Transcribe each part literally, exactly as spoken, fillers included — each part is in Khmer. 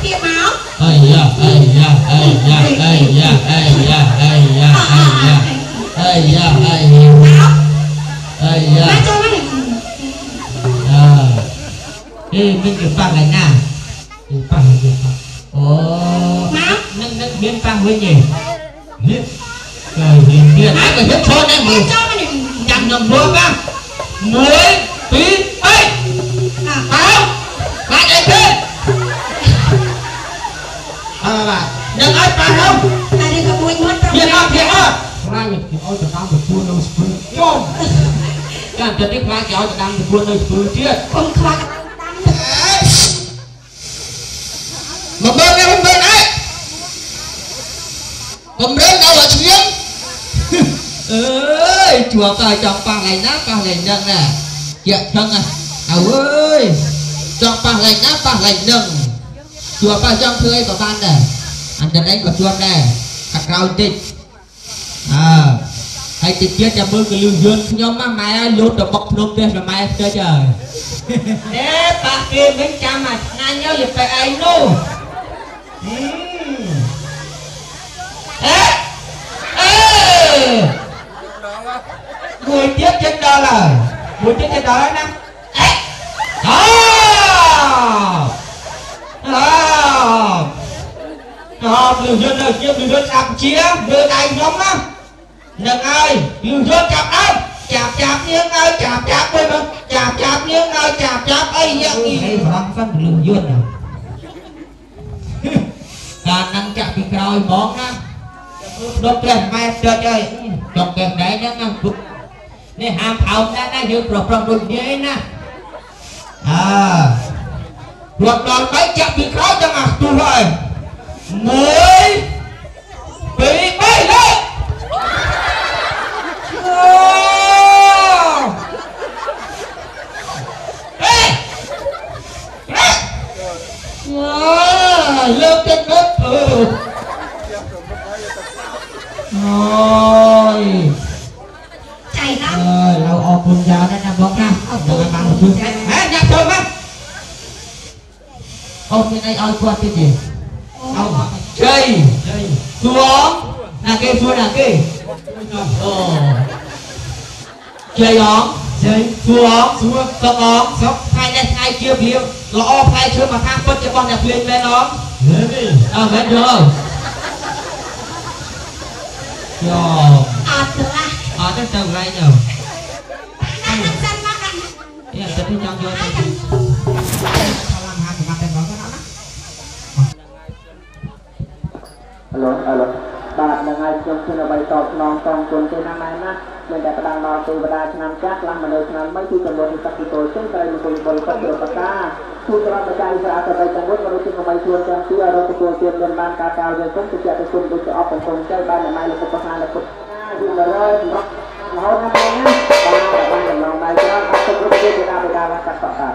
tiệm máu ây da ây da ây da ây da ây da ây da ây da ây da máu ây da má cho nó này à ê mình cái phang này nè cái phang cái phang ồ máu nâng nâng biến phang với gì hiếp trời hiền tiền ai mà hiếp cho đấy mày cho nó này nhằm nhầm luôn á muối tí ấy máu lại đây thế à bà đừng ơi bà không ai đi gặp mình mất thiệt ơi thiệt ơi ra nhật thì ôi trời đang được buôn đâu spring nhôm cái anh tiếp ra kéo đang được buôn đâu spring chết không khoa mà bên đây bên bên ấy cầm đến đâu là chuyến ơi chùa coi chọn bằng này nát bằng này nâng nè chuyện thân à ảo ơi chọn bằng này nát bằng này nâng chùa coi trong thưa ấy có ban nè anh đến anh có chuông nè cắt rau tịch à hay tịch chết cho bữa cái lưu dương nhóm mà mày lút được bọc nôm kia rồi mày chơi trời để bác kia bên cha mà ngay nhau gì phải ai luôn ê ê mùi tiếp trên đó là mùi tiếp trên đó nè ê đó đó đó lưu dương ơi chia lưu dương chạm chia đưa tay nhóm á nâng ơi lưu dương chạm ơi chạp chạp nhưng ơi chạp chạp ơi mà chạp chạp nhưng ơi chạp chạp ấy vậy hay phẳng phân lưu dương nè ta năng chạm bị rồi bón á đốt kèm mai chơi chơi chọc kèm đấy nó ngang bực này hàm hậu ra nó dự rồi rồi đôi dế nè à luật đòn mấy chạm bị khó cho mà tu rồi mới bị bay lên lớp trên đất ừ rồi chảy lắm rồi lâu ôm buồn giàu nên là bóng ra rồi bạn một chương hả nhặt thơm á ôm bên đây ơi qua cái gì không chơi xuống là cái xuống là cái ồ chơi óng chơi xuống xuống sọc óng sọc hai này hai kia kia lõ hai chưa mà khang phân cho con nhà thuyền lên óng à bên chưa rồi ọt được à ở cái tầng này nhở đang đang dân bác đang đi ăn tết đi trong vô tầng làm hai cái mặt đèn bóng cái đó alo aloបាទនឹងហើយខ្ញុំជឿអ្វីតបស្នងកងជូនទេណាម៉ែណាមានតែផ្ដាំដល់ទេវតាឆ្នាំចាស់ឡើងមនុស្សឆ្នាំថ្មីគឺចំនួនទីសក្តិពលជិនត្រូវមកពលពលពលប្រកាទូតរដ្ឋបច្ច័យស្អាតទៅទាំងមួយមនុស្សទីថ្មីជួនទាំងពីអរទទួលទានមានបានការកៅយើងគុំទៅជាទៅគុំដូចអបកំពុងចៃបានម៉ែលោកប្រសាលោកពុទ្ធយូរហើយសម្រាប់រហូតណាស់ណាបាទបានដំណងដៃច្រើនអត់ទៅគ្រប់ទេតាបេតាកាត់តតា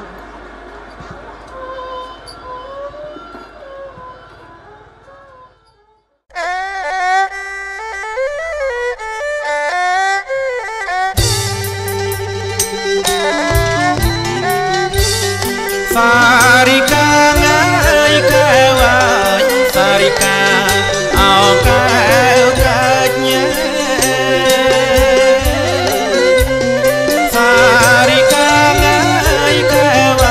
Sarika ngai kawai Sarika au kau katnya Sarika ngai kawai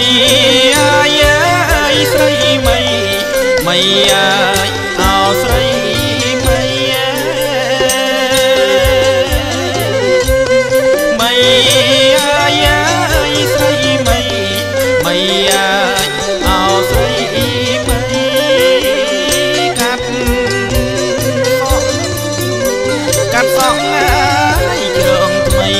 អាយអើយស្រីមៃមៃអើយអោស្រីមៃមៃអាយអើយស្រីមៃមៃអើយអោស្រីមៃកាត់កាត់សក់ហើយជ្រងថ្មី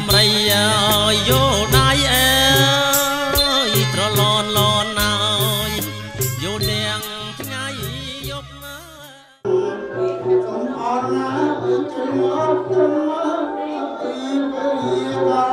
ដំរីអើយយោដៃអើយត្រឡនលនអើយយោទាំងថ្ងៃយប់ណាសូមអរណាជំនួសជំនួសពីវិយា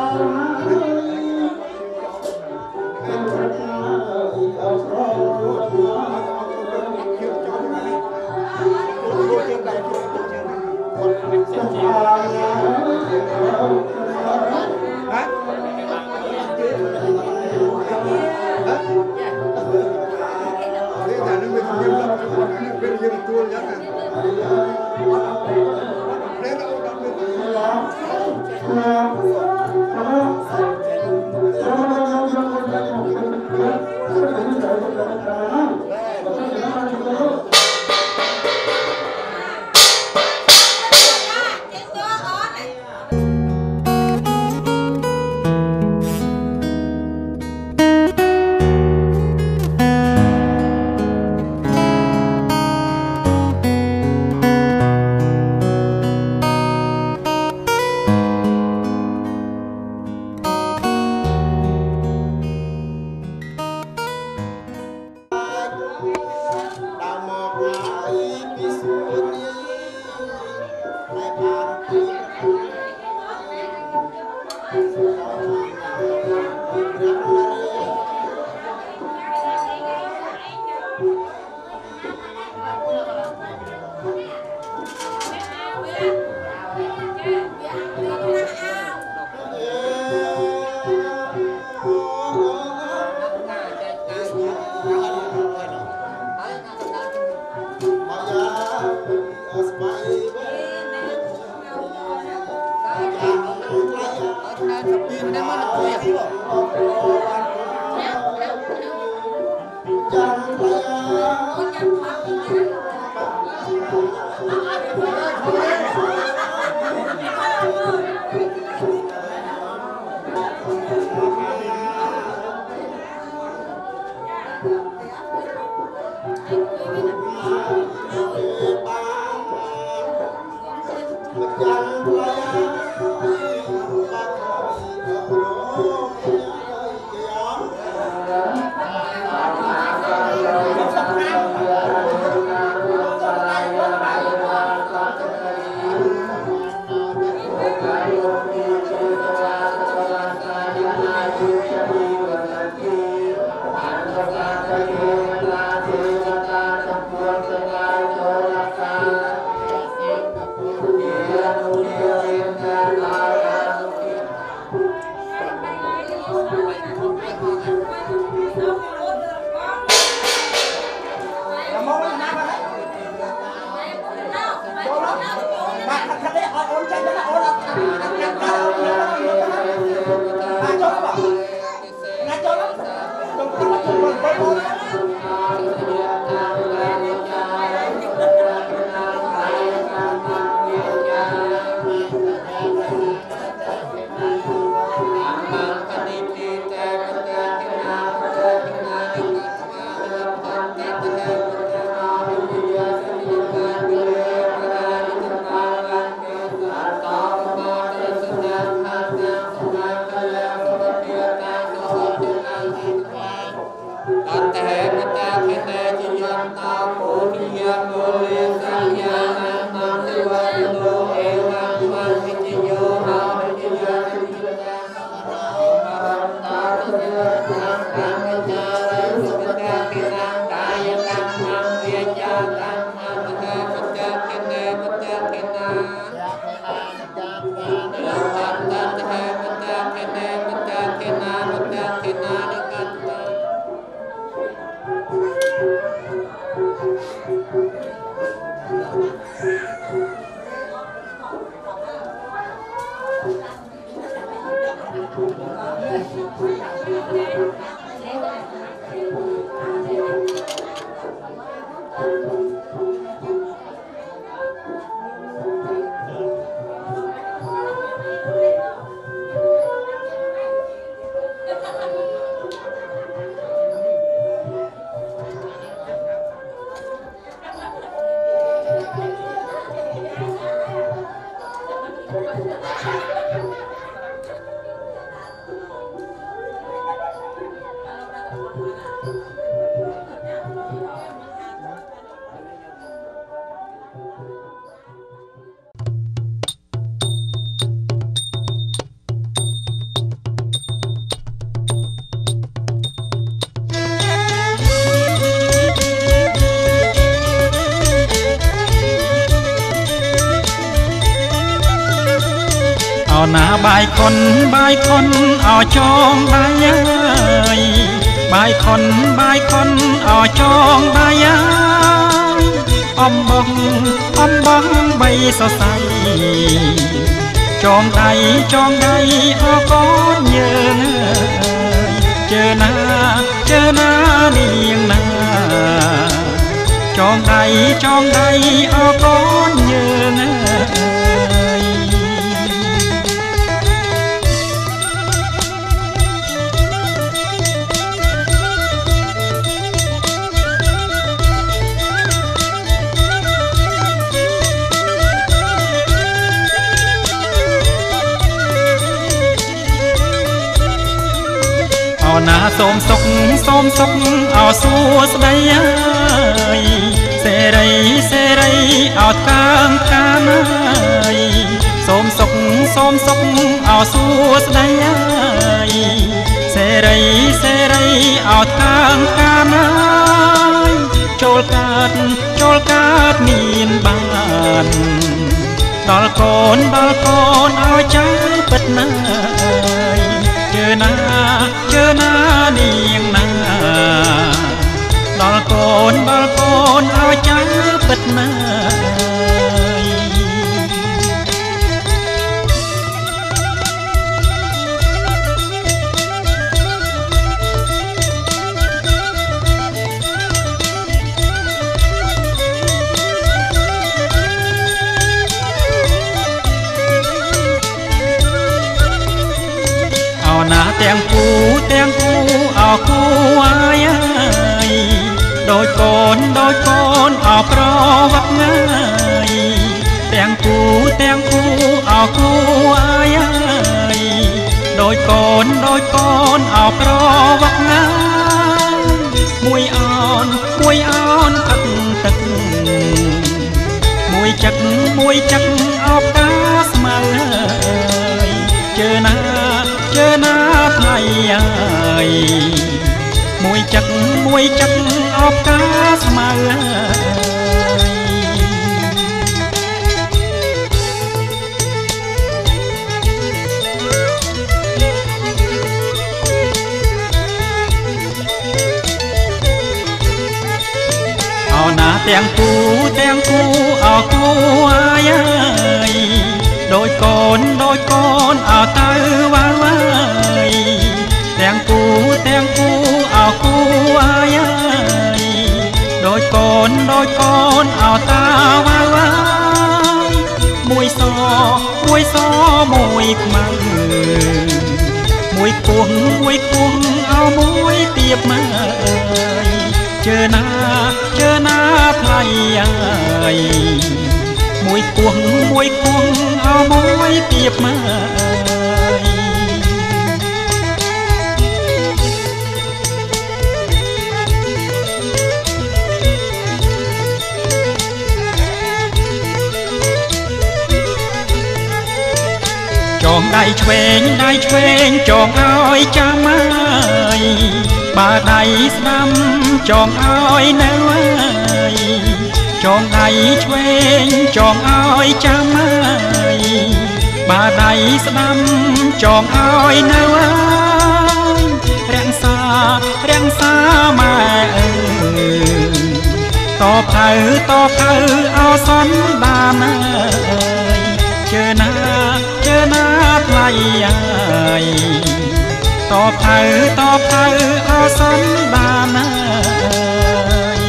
ណាបាយខុនបាយខុនអោចងដៃអើយបាយខុនបាយខុនអោចងដៃអើយអំបងអំបងបីសរសៃចងដៃចងដៃអោកូនយើងអើយជើណាជើណានាងណាចងដៃចងដៃអោកូនយើងអើយអោណាសូមសុខសូមសុខអោសួស្ដីអើយសេរីសេរីអោកាងកានអើយសូមសុខសូមសុខអោសួស្ដីអើយសេរីសេរីអោកាងកានអើយចូលកើតចូលកើតមានបានដល់កូនដល់កូនអោចាំពិតណាស់ជើណាជើណានាងណាដល់កូនដល់កូនអោចាំពិតណាណាទាំងគូទាំងគូអោគូអាយដូចកូនដូចកូនអោប្រវឹកងាយទាំងគូទាំងគូអោគូអាយដូចកូនដូចកូនអោប្រវឹកងាយមួយអោនមួយអោនអត់ទឹកមួយចឹកមួយចឹកអោផ្កាស្មៅជើណាជើណាថ្លៃអើយមួយចឹកមួយចឹកអបកាស្មៅអោណាទាំងគូទាំងគូអោគូអាយដូចកូនដូចកូនអោទៅវ៉ាវ៉ាយទាំងគូទាំងគូអោគូអាយដូចកូនដូចកូនអោតាវ៉ាវ៉ាយមួយសមួយសមួយខ្មៅមួយគោះមួយគោះអោមួយទៀបមកជើណាជើណាថ្លៃអើយមួយគោះមួយគោះអោមួយទៀបមកចងដៃឆ្វេងដៃឆ្វេងចងឲ្យចាំអើយបើដៃស្ដាំចងឲ្យនៅអើយចងដៃឆ្វេងចងឲ្យចាំអើយបើដៃស្ដាំចងឲ្យនៅអើយរាំងសារាំងសាម៉ែអើយតបទៅតបទៅអោសន្តានអើយជើណាជើណាថ្លៃអើយតបទៅតបទៅអោសន្តានអើយ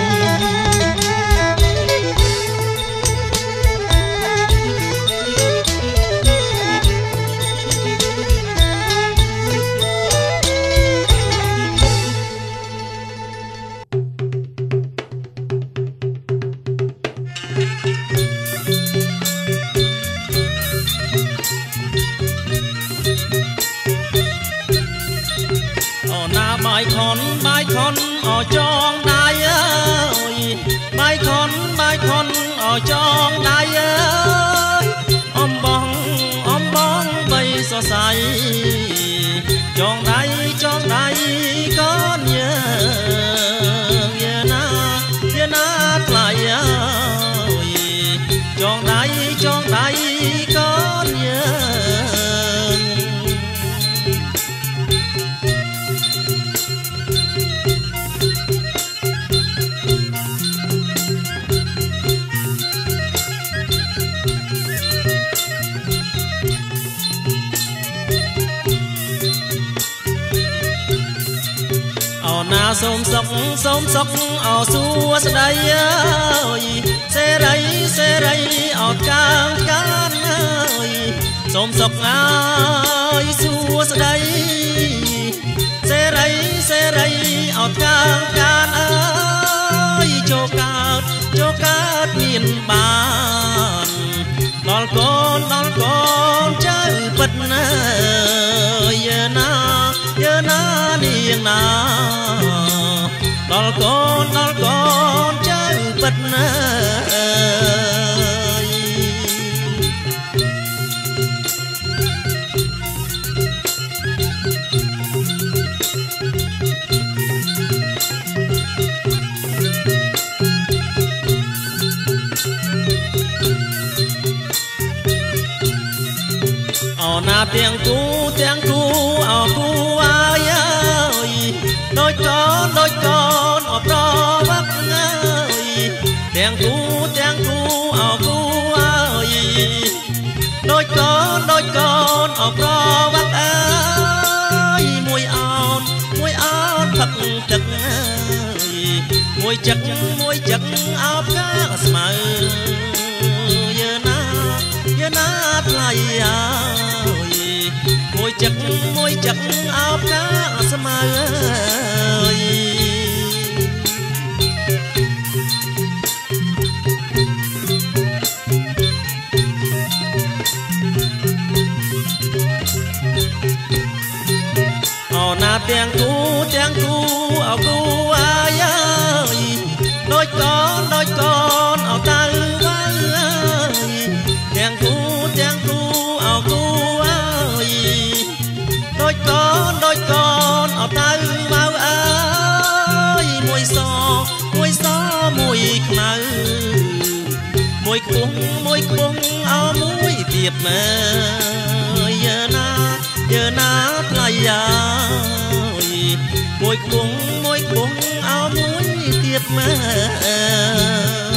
បាយខុនបាយខុនអោចងដៃអើយបាយខុនបាយខុនអោចងដៃអើយអំបងអំបងបីសរសៃចងដៃចងដៃកូនយើងយាណាយាណាថ្លៃអើយចងដៃចងដៃកូនយើងសូមសុខសូមសុខអោសួស្ដីអើយសេរីសេរីអត់កាងកានអើយសូមសុខអើយសួស្ដីសេរីសេរីអត់កាងកានអើយចូលកើតចូលកើតមានបានដល់កូនដល់កូនចៅពិតណាយើណាយើណានាងណាដល់កូនដល់កូនចៅពិតណាអណាទាំងគូទាំងគូអោគូអាយអើយដូចកូនដូចកូនអប្រវឹកអើយទាំងគូទាំងគូអោគូអើយដូចកូនដូចកូនអប្រវឹកអើយមួយអោនមួយអោនផឹកទឹកអើយមួយចឹកមួយចឹកអោបកាស្មៅយើណាយើណាថ្លៃអើយមួយចឹកមួយចឹកអោបកាស្មៅអើយអូណាទាំងគូទាំងគូអោគូអាយអើយដូចកូនដូចកូនអោតៅវ៉ៅអើយទាំងគូទាំងគូអោគូអើយដូចកូនដូចកូនអោតៅវ៉ៅអើយមួយសមួយសមួយខ្មៅមួយខ្ពស់មួយខ្ពស់អោមួយទៀតមើលយើណាយើណាថ្លៃអើយមួយខ្ពស់មួយខ្ពស់អោមួយទៀតមើល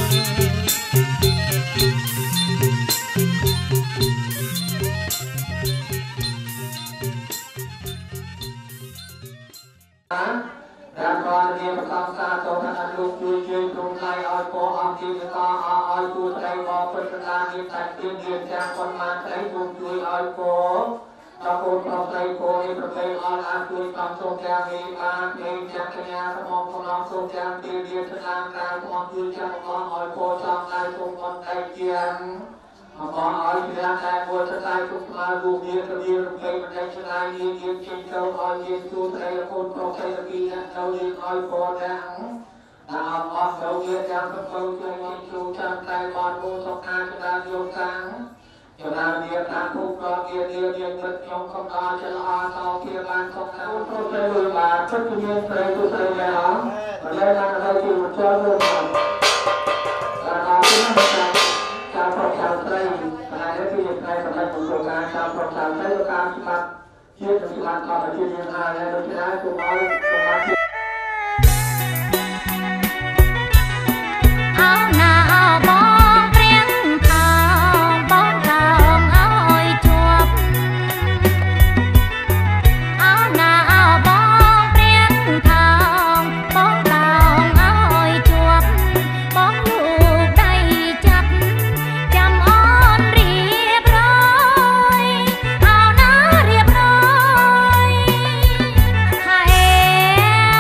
การก่อนเรียนประกอบการโตขนาดลูกยืนยืนตรงไหนอ้อยโปอ้อยยืนต่ออ้อยอ้อยตัวใจบอกเป็นประการยืนแต่ยืนยืนจากคนมาใจบุญช่วยอ้อยโปตะโกนพร้อมใจโปในประเพณีออนไลน์ช่วยความทรงจำมีมาเพลงจากขยะสมองของน้องทรงจำยืนยืนทางการสมองยืนจากอ้อยอ้อยโปจอมใจทรงคนใจเจียงขออ้อยที่ร่างกายปวดใจทุกมาดูเยียร์เยียร์เพลงมันใจชนะเยียร์เยียร์เชียงเจ้าอ้อยเยียร์ตัวใจละคนโปรใจละปีนะเจ้าเยียร์อ้อยโปดังถ้าเอาอ้อยเจ้าเยียร์จังก็เจ้าช่วยเยียร์ชูจังใจบอลโบสกการชนะโยกังชนะเยียร์ทางทุกข์เยียร์เยียร์เยียร์มิดยงคำตาชนะอาต่อเพียบานสกการโปรใจเลยมาชุดเยียร์ใจตัวใจแล้วมาได้ทางอะไรที่มันเชื่อเรื่องการเอาที่นั่นการการประชาชนขณะนี้ที่ในสมัยของโครงการการประชาชนการที่มาเชื่อถึงการต่อไปที่ยืนหาและโดยที่นั้นตัวน้อยตัวมาที่เอาหน้าเอาบองเปรี้ยงทองบองทองเอาอ้อยจวบเอาหน้าเอาบองเปรี้ยงทองบองทองเอาอ้อยจวบบองลูกได้จับจำอ้อนเรียบร้อยเอาหน้าเรียบร้อยให้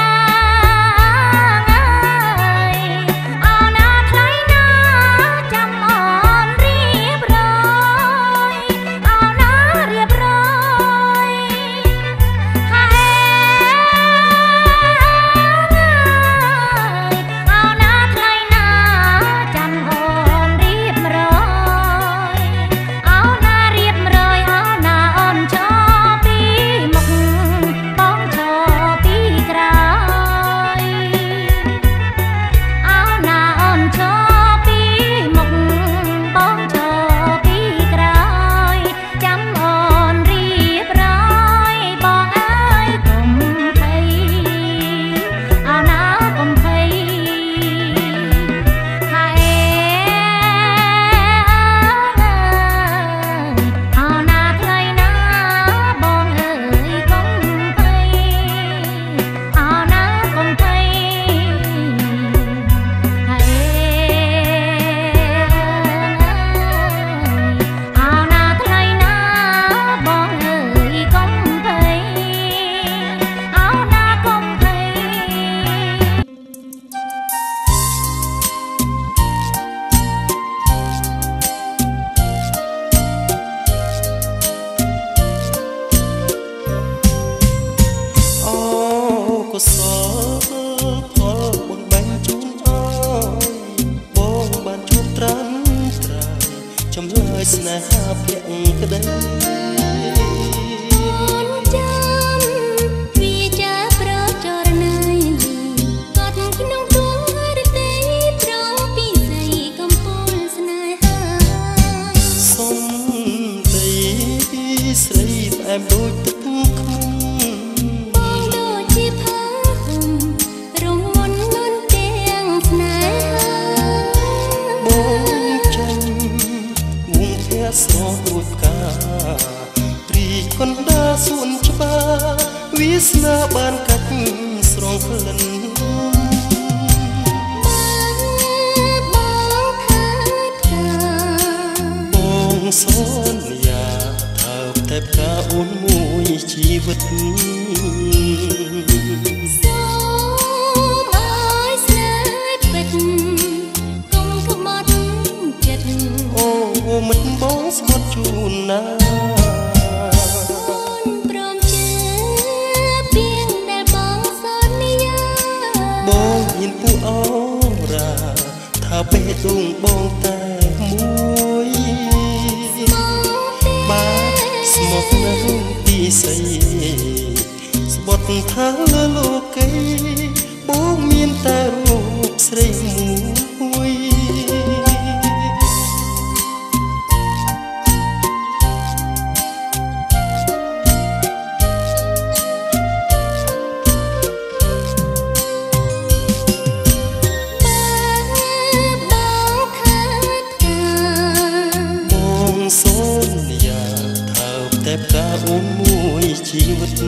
ដូចទឹកខ្មុំបងដូចជាផាហុំរងមុនមុនទាំងស្នេហាបងចាញ់ងងផ្ទះស្រស់ដូចផ្កាព្រីកណ្ដាលសួនច្បារវាសនាបានកាច់ស្រងក្លិនសូនយ៉ាថើបតែផ្កាអូនមួយជីវិតសូមអើយស្នេហ៍ពិតកុំខ្មាត់ចិត្តអូមិនបងស្បត់ជូនណាអូនព្រមជឿពីងដែលបងសន្យាបងមានពួកអូរ៉ាថាបេះដូងបងតែមួយស្មោះនៅពីស័យស្បត់ថាលើលោកីបងមានតែរូបស្រីមួយបងសូនយ៉ាតែផ្កាអូនមួយជីវិត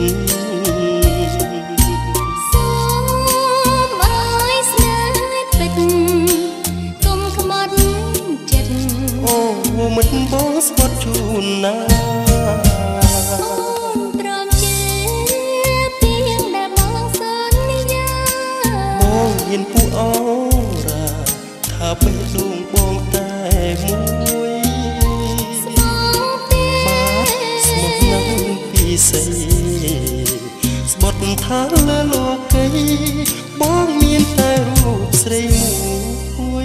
សូមអើយស្នេហ៍ពិតកុំខ្មាត់ចិត្តអូមិនបងស្បត់ជូនណាអូនព្រមជឿពីងដែលបងសន្យាបងមានពួកអូរ៉ាថាបេះដូងបងតែមួយស្បត់ថាលើលោកីបងមានតែរូបស្រីមួយ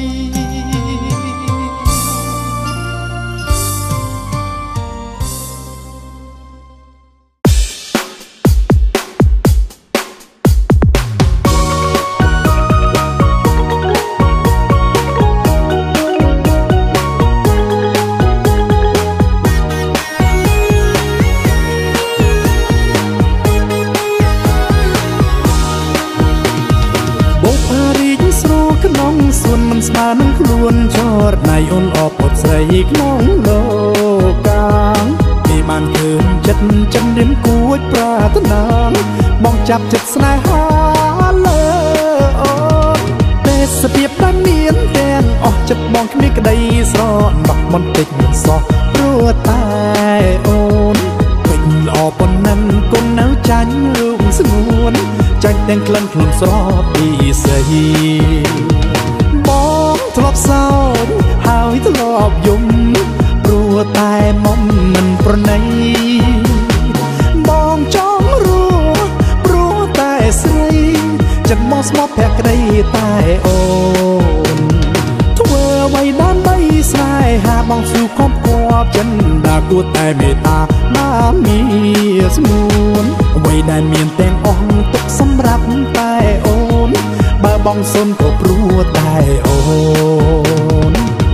សួនមិនស្មើនឹងខ្លួនចរណៃអូនអបអត់ស្រីក្នុងលោកកាងគេបានឃើញចិត្តចិនរៀមគួចប្រាថ្នាបងចាប់ចិត្តស្នេហាលើអូនទេសភាពដែលមានទាំងអស់ចិត្តបងគ្មានក្តីស្រណោះបន្តិចសោះព្រោះតែអូនពេញល្អប៉ុណ្ណឹងគុណនៅចាញ់រូបស្ងួនចាញ់ទាំងក្លិនខ្លួនស្រស់ពីស្រីបងធ្លាប់សោចហើយធ្លាប់យំព្រោះតែមុំមិនប្រណីបងចង់រស់ព្រោះតែស្រីចិត្តមកស្មោះភក្តីតែអូនធ្វើអ្វីដើម្បីស្នេហាបងស៊ូគប់គប់ចិនដាគួរតែមេត្តាណាមីស្ងួនអ្វីដែលមានទាំងអស់ទុកសម្រាប់តែអូនបើបងសុនក៏ព្រោះតែអូន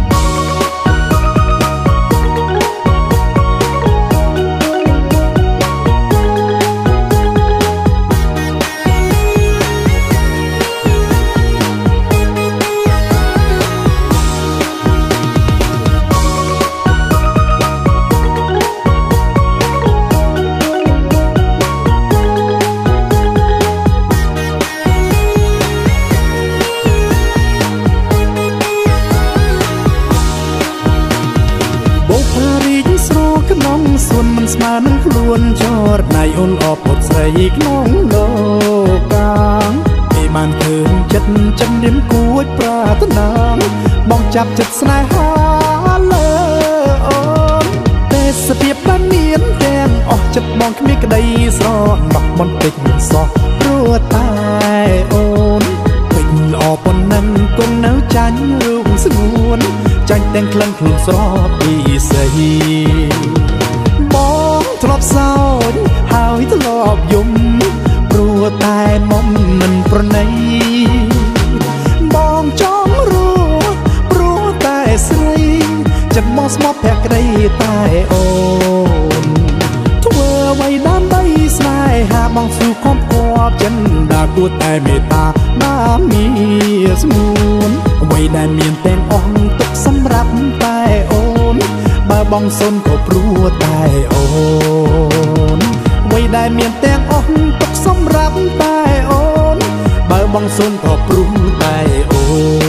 សួនមិនស្មើនឹងខ្លួនចរណៃអូនអបអត់ស្រីក្នុងលោកកាងគេបានឃើញចិត្តចិនរៀមគួចប្រាថ្នាបងចាប់ចិត្តស្នេហាលើអូនទេសភាពដែលមានទាំងអស់ចិត្តបងគ្មានក្តីស្រណោះបន្តិចសោះព្រោះតែអូនពេញល្អប៉ុណ្ណឹងគុណនៅចាញ់រូបស្ងួនចាញ់ទាំងក្លិនខ្លួនស្រស់ពីស្រីបងធ្លាប់សោចហើយធ្លាប់យំព្រោះតែមុំមិនប្រណីបងចង់រស់ព្រោះតែស្រីចិត្តមកស្មោះភក្តីតែអូនធ្វើអ្វីมองสู่ครอบครัวจันดากูแต่เมตตาน้ามีสมุนไว้ได้เมียนแต่งอ่องตกสำรับแต่โอนบ่บองสนก็ปลัวแต่โอนไว้ได้เมียนแต่งอ่องตกสำรับแต่โอนบ่บองสนก็ปลัวแต่โอน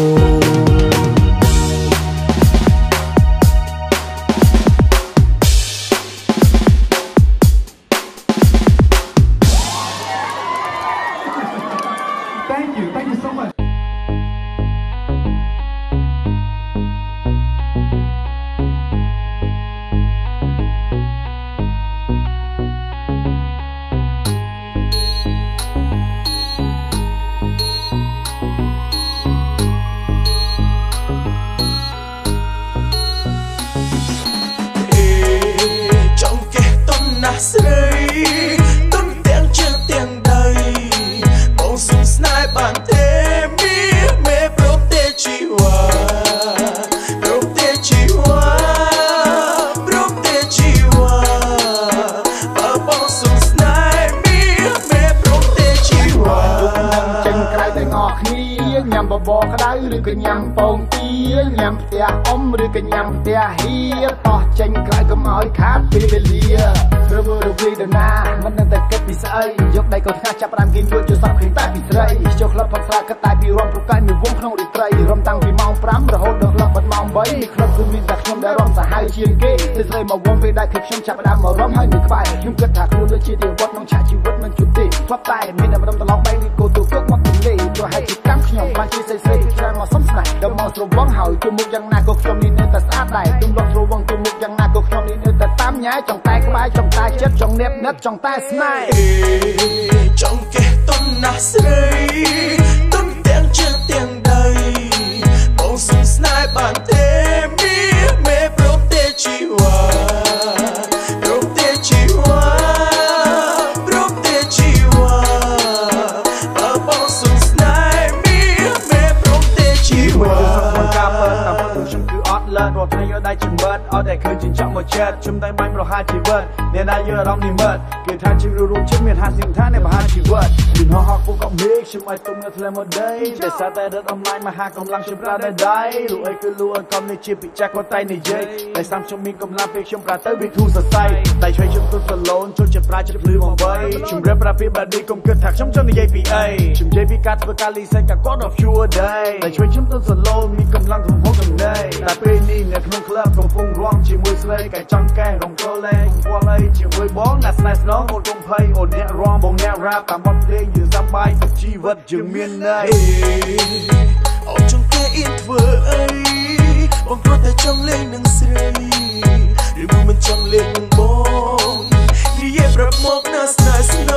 บอกได้หรือก็ยำปองเตี้ยยำเตี้ยอมหรือก็ยำเตี้ยเฮียต่อเจงกลายก็มาขาดไปเลียเรือเรือวีเดินหน้ามันนั่งแต่เก็บปีใส่ยกได้ก็ท่าจับรำกินด้วยจุดสับขึ้นใต้ปีไตรโจกลับพักษาก็ตายปีรวมปลุกไก่มีวงขนมดิไตรรวมตั้งปีมองพร้ำระหดดอกลับบัดมองใบคลับคือมีแต่ขนมได้รวมสหายเชียงเก๋ติดเลยมาวงไปได้คลิปชมจับรำมารวมให้หนึ่งไฟยุ่งกระถางรู้ด้วยชีวิตวัดน้องชาชีวิตมันจุดดีคลับใต้มีน้ำมันตลอดไปดีโกตุก็มักเป็นเล่ตัวให้จิตตั้งขยมพลังชีใส่ใส่แค่มาสมสนัยเดมองสรวงเห่าจมูกยังนาก็ขยมนี่เนื้อแต่สะอาดได้ตุ้มลองสรวงจมูกยังนาก็ขยมนี่เนื้อแต่ตามย้ายจ้องตายกลายจ้องตายเจ็บจ้องเน็บเน็บจ้องตายสไนจ้องเกะต้นนาสไนต้นเตียงเชื่อเตียงใดมองสุดสไนบานเทมีเมโปรเตจิวาโปรเตจิวาโปรเตจิวาปะมองสุดสไนมีเมโปรเตจิวามันกาเปิดตามผู้ชมคือออดเลิศรถให้ยอดได้จึงเบิร์ดออดได้คืนจึงจังหมดเช็ดชมได้ไหมเราหาชีวิตเนี่ยได้เยอะเรานี่เมิดเกิดทางชีวิตรู้ชิมเมียนหาสิ่งท่านในมหาชีวิตดินหอหอกพวกกับเมฆชิมไอตุ้มเนื้อทะเลหมดได้แต่สาแต่เดินออนไลน์มาหากำลังชิมปลาได้ได้รู้ไอ้คือรู้อันกำในชีวิตแจ็คคนไตในเย่แต่ซ้ำชมมีกำลังเพียงชิมปลาเตอร์วิทูสดใสแต่ช่วยชิมตัวสโลนจนจะปลาจะพลื้มองใบชิมเรียบปลาปีบัดดีกลมเกิดถักชิมจนในเย่ปีไอชิมเย่ปีการทำการลีเซนกับก้อนดอกชัวได้แต่ช่วยชิมตัวสโลนมีกำลังของพวกกันได้แต่ปีนี้เนี่ยขนมเคลือบของฟงร้องชิมมือสเลยไก่จังแก่ของโกเล่ของวัวเลยชิมมือบ้องนัสนัสน้องโอดงไพ่โอดเนี่ยร้องบงเนี่ยรับตามบทเพลงอยู่สบายกับชีวิตจึงเมียนได้เอาจงแก่อินเวอร์ไอบางคนแต่จงเล่นหนังสือหรือมันจงเล่นบงที่เย็บรับมกนัสนัสน้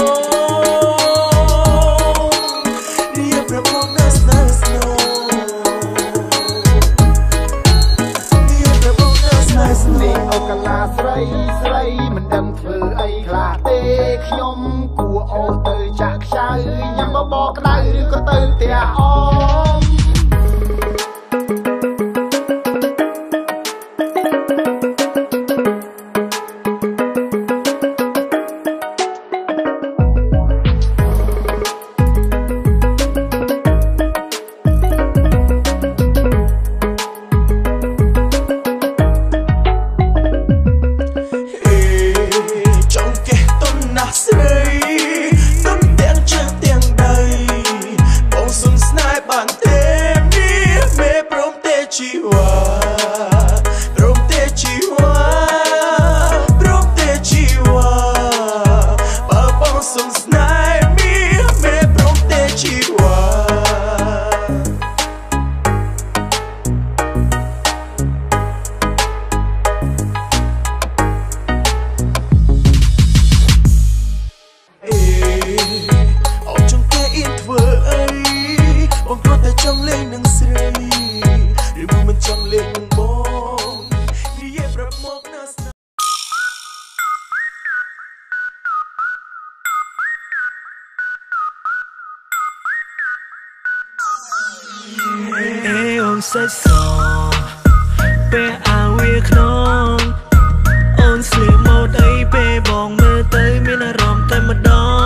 องที่เย็บรับมกนัสนัสน้องที่เย็บรับมกนัสนัสน้องเอากะลาใส่ใส่มันดำเธอไอ้คลาเตะขยมกูเอาเตยจากชายยังมาบอกได้หรือก็เตยเตียอ้อมsay so ពេលអាវាក្នុងអូនស្លៀកម៉ូដអីពេលបងមើលទៅមានអារម្មណ៍តែម្ដង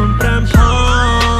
នប្រាំផង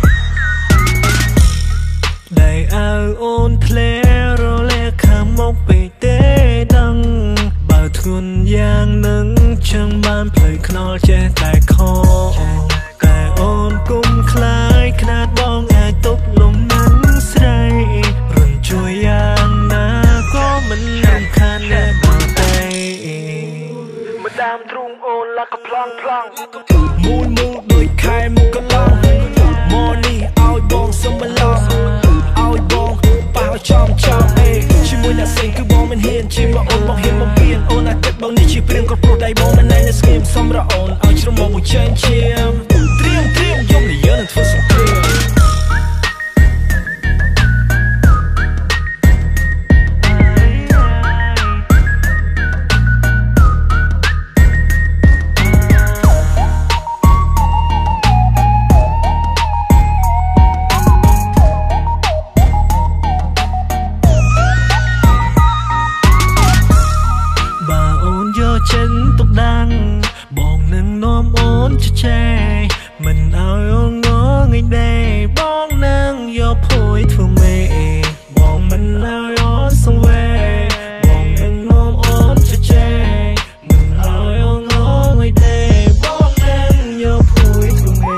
ដែលអើអូនធ្លារលែកខាងមកពេកទេដឹងបើធ្ងន់យ៉ាងនឹងចឹងបានផ្លូវខ្នល់ចេះតែខតែអូនគុំខ្លាយខ្នាតបងអាចទប់លំនឹងស្រីរុនជួយយ៉ាងណាក៏មិនរំខានដែរបើតែម្ដាមទ្រូងអូនឡាក់ប្លង់ប្លង់មូលមូលដូចខែមកន្លងមកនេះឲ្យបងសុំបន្លងឲ្យបងប៉ះចំចំអេជាមួយអ្នកផ្សេងគឺបងមិនហ៊ានជាមកអូនបងហ៊ានមកពៀនអូនអាចគិតបងនេះជាព្រៀងក៏ប្រុសដៃបងមិនណែនស្ងៀមសំរអូនឲ្យជ្រុំមកមួយចេញឈាមត្រៀមត្រៀមយំនេះយើងនឹងធ្វើសង្គ្រាមបងនឹងនាំអូនជជែកមិនឲ្យអូនងងឯដែរបងនឹងយកភួយធ្វើមេបងមិនឲ្យអូនសង្វេបងនឹងនាំអូនជជែកមិនឲ្យអូនងងឯដែរបងនឹងយកភួយធ្វើមេ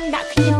ចាំដាក់ខ្ញុំ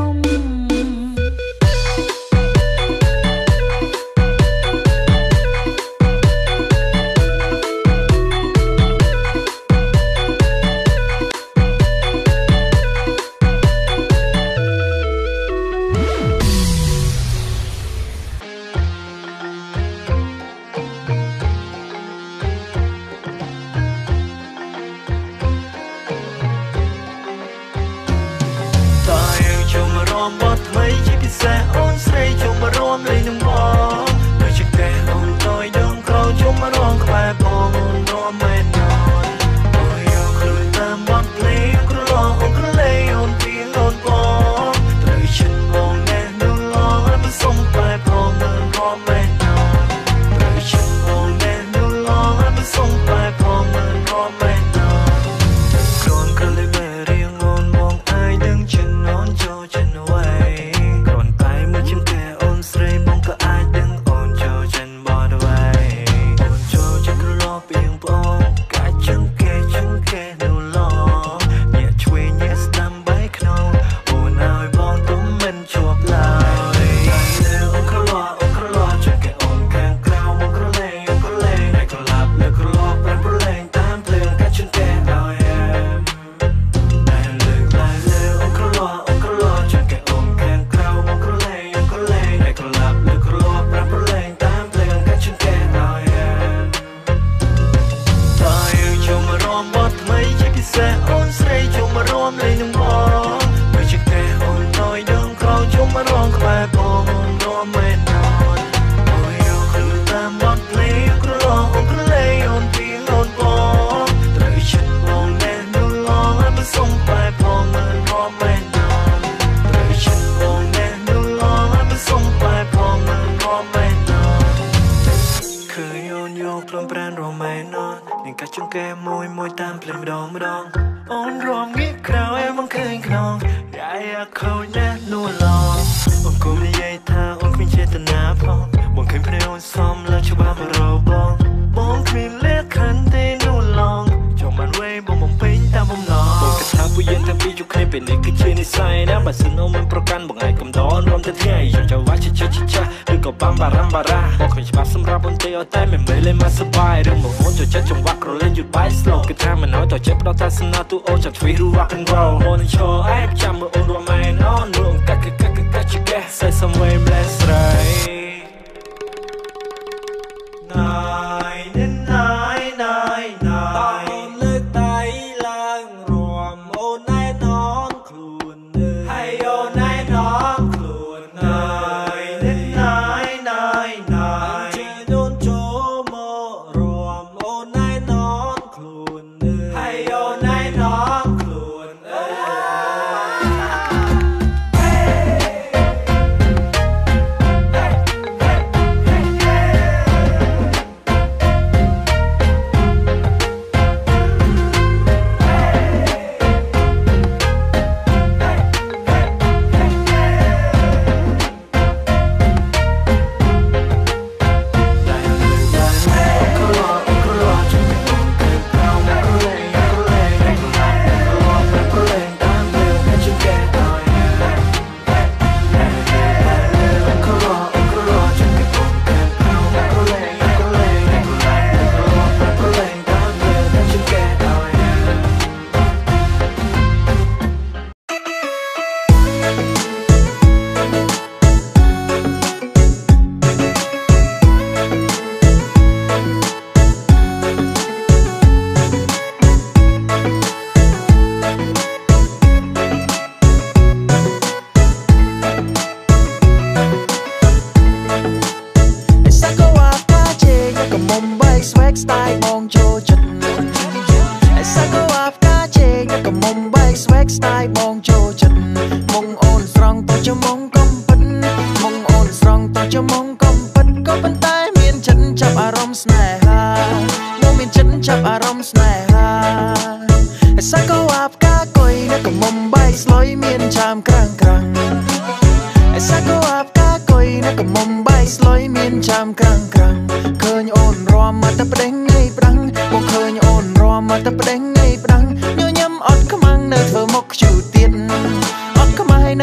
នៅ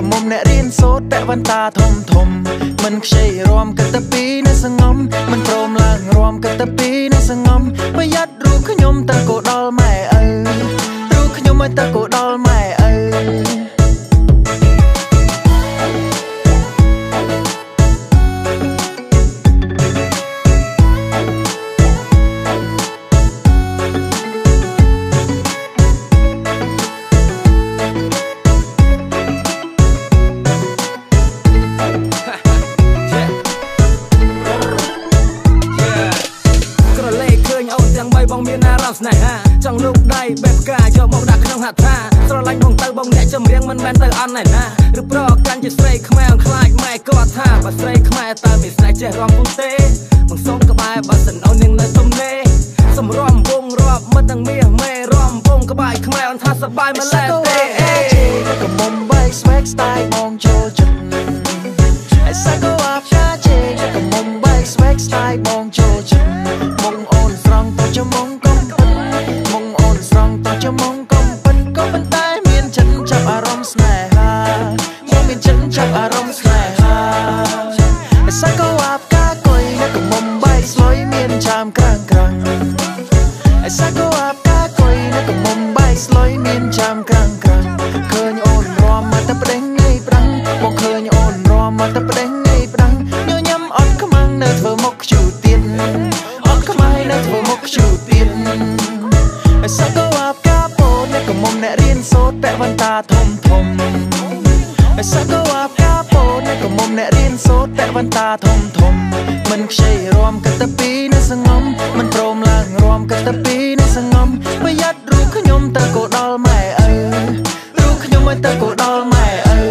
មុំអ្នករៀនសូត្រតែវ៉ាន់តាធំធំមិនខ្ចីរំកតពីនៅសងំមិនព្រមឡើងរំកតពីនៅសងំប្រយ័ត្នរូបខ្ញុំទៅក៏ដល់ម៉ែឪរូបខ្ញុំឲ្យទៅក៏ដល់ម៉ែឪស្នេហាចង់លូកដៃបែបកាយកមកដាក់ក្នុងហាត់ថាស្រឡាញ់បងទៅបងអ្នកចម្រៀងមិនមែនទៅអន់ឯណាឬប្រកាន់ជាស្រីខ្មែរខ្លាចម៉ែគាត់ថាបើស្រីខ្មែរតើមានស្នេហ៍ចេះរំពុំទេបងសុំក្បែរបើសិនអូននឹងនៅទំនេរសម្រំវងរាប់មិត្តទាំងមាសមេរំវងក្បែរខ្មែរអូនថាសប្បាយមិនលែងទេកំមុំបែកស្វែកស្ទាយបងចូលចិត្តไอ้សាកោអាប់ចាជេកំមុំបែកស្វែកស្ទាយបងចូលចិត្តមុំអូនស្រង់ទៅជមុំจมองก็เป็นก็เป็นแต่เมียนฉันจับอารมณ์แสหาโมเมียนฉันจับอารมณ์แสหาไอ้สักก็อาบกาโกยแล้วก็มุมใบสลอยเมียนชามกลางกลางไอ้สักก็อาบกาโกยแล้วก็มุมใบสลอยเมียนชามกลางกลางเคยโอนรอมาแต่ประเด็นไงปรังบอกเคยโอนรอมาแต่ประเด็นไงปรังโยยำอดขมังเนื้อเธอมกชูเตียนอดขมายเนื้อเธอมกชูเตียนไอ้สักก็อาบก็มุมแนเรียนโซดแต่วันตาทมทมไอ้สักก็อาบกาโปนก็มุมแนเรียนโซดแต่วันตาทมทมมันใช่รวมกันตะปีในสงมมันโปรมลางรวมกันตะปีในสงมประหยัดรู้ขยมตะโกดอลแม่เออรู้ขยมไว้ตะโกดอลแม่เออ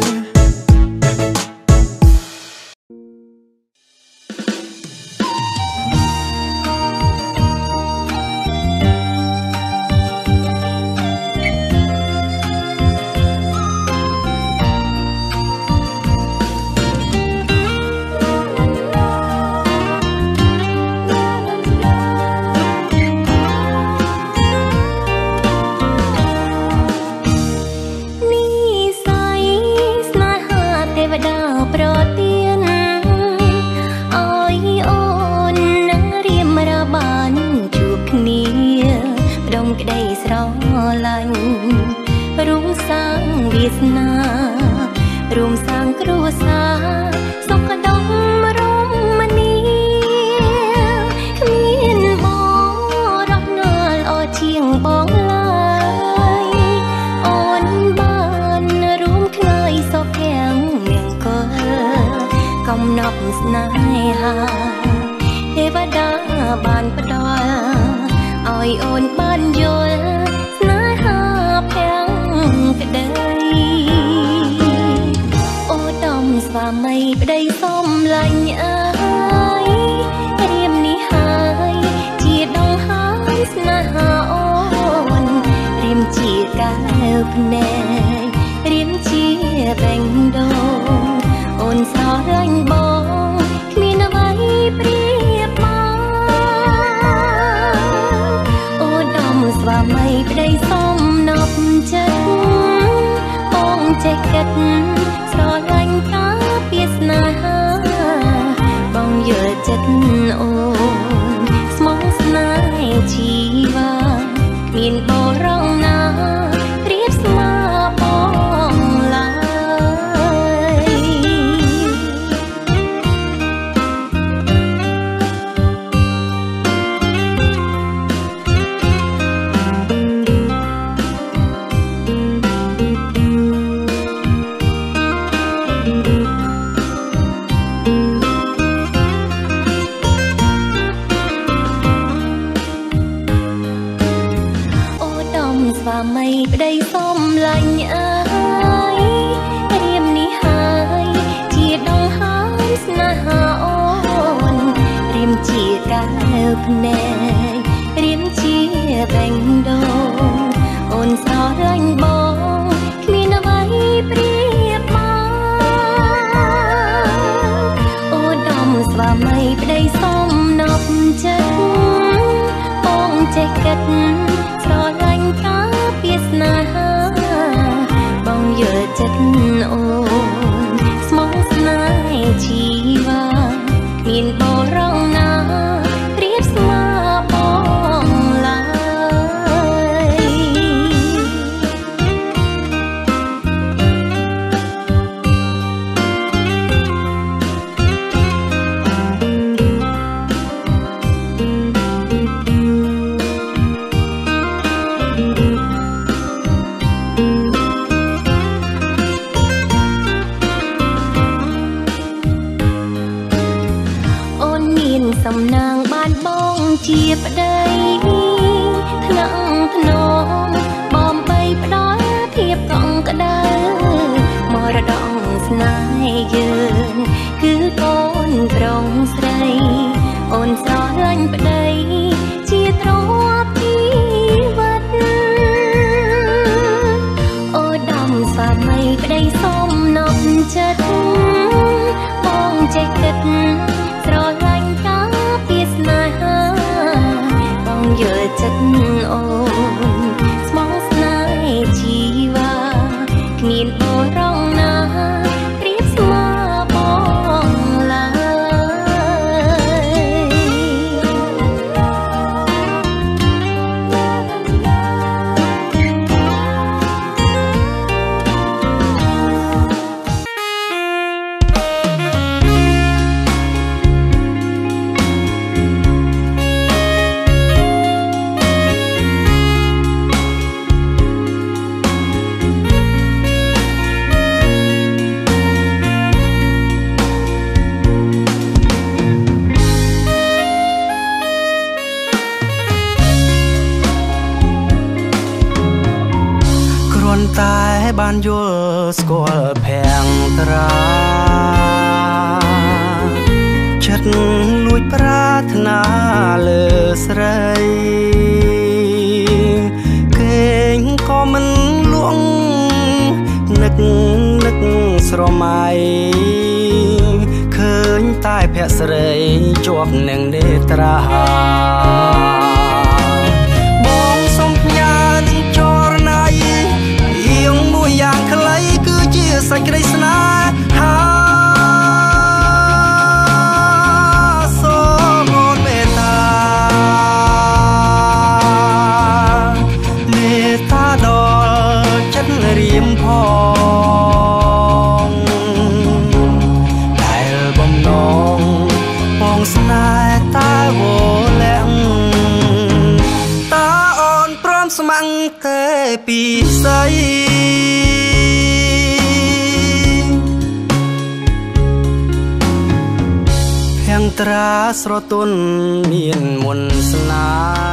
រួមសាងគ្រួសារសុខដុមរមនាគ្មានបងរស់នៅល្អជាងបងឡើយអូនបានរួមគ្នាសុខទាំងមង្គលកំណប់ស្នេហាទេវតាបានផ្ដល់ឲ្យអូនបានយល់ស្នេហាទាំងក្តីស្វាមីប្តីសុំលាញ់អើយរៀមនេះហើយជាដងហើយស្នេហាអូនរៀមជាកែវភ្នែករៀមជាបេងដូងអូនស្រឡាញ់បងគ្មានអ្វីប្រៀបមកអូនដំស្វាមីប្តីសុំនប់ចិត្តបងចេះគិតស្រឡាញ់តាពីស្នេហាបងយល់ចិត្តអូនស្មោះស្នេហ៍ជីវាគ្មានបរងណាប្រៀបស្មើបងឡើយស្វាមីប្តីសុំលាញ់អើយរៀមនេះហើយជាដងហើយស្នេហាអូនរៀមជាកែវភ្នែករៀមជាបេងដូងអូនស្រឡាញ់បងគ្មានអ្វីប្រៀបមកអូនដំស្វាមីប្តីសុំនប់ចិត្តបងចេះគិតស្រឡាញ់តាពីស្នេហាបងយល់ចិត្តអូសំណាងបានបងជាប្តីថ្នាក់ថ្នមបំបីផ្ដល់ភាពកង់ក្ដៅមរតកស្នេហ៍យើងគឺកូនប្រុងស្រីអូនស្រឡាញ់ប្តីជាទ្រព្យជីវិតអូដំស្វាមីប្តីសុំនប់ចិត្តបងចេះគិតស្រឡាញ់តាពីស្នេហាបងយល់ចិត្តអូនស្មោះស្នេហ៍ជីវ៉ាគ្មានបរងណាប្រៀបស្មើបងឡើយតែបានយល់ស្គាល់ភាំងត្រាចិត្តលួចប្រាថ្នាលើស្រីគេងក៏មិនលួងនឹកនឹកស្រមៃឃើញតែភក្តិស្រីជាប់នឹងនេត្រាបងសុំផ្ញើនឹងចរណៃមួយយ៉ាងខ្លីគឺជាសេចក្តីស្នេហាសូមអូនមេត្តាមេត្តាដល់ចិត្តរៀមផងដែលបំណងបងស្នេហ៍តាវលាក់តាអូនព្រមស្ម័គ្រទេពីស្អីត្រាស្រទន់មានមុនស្នេ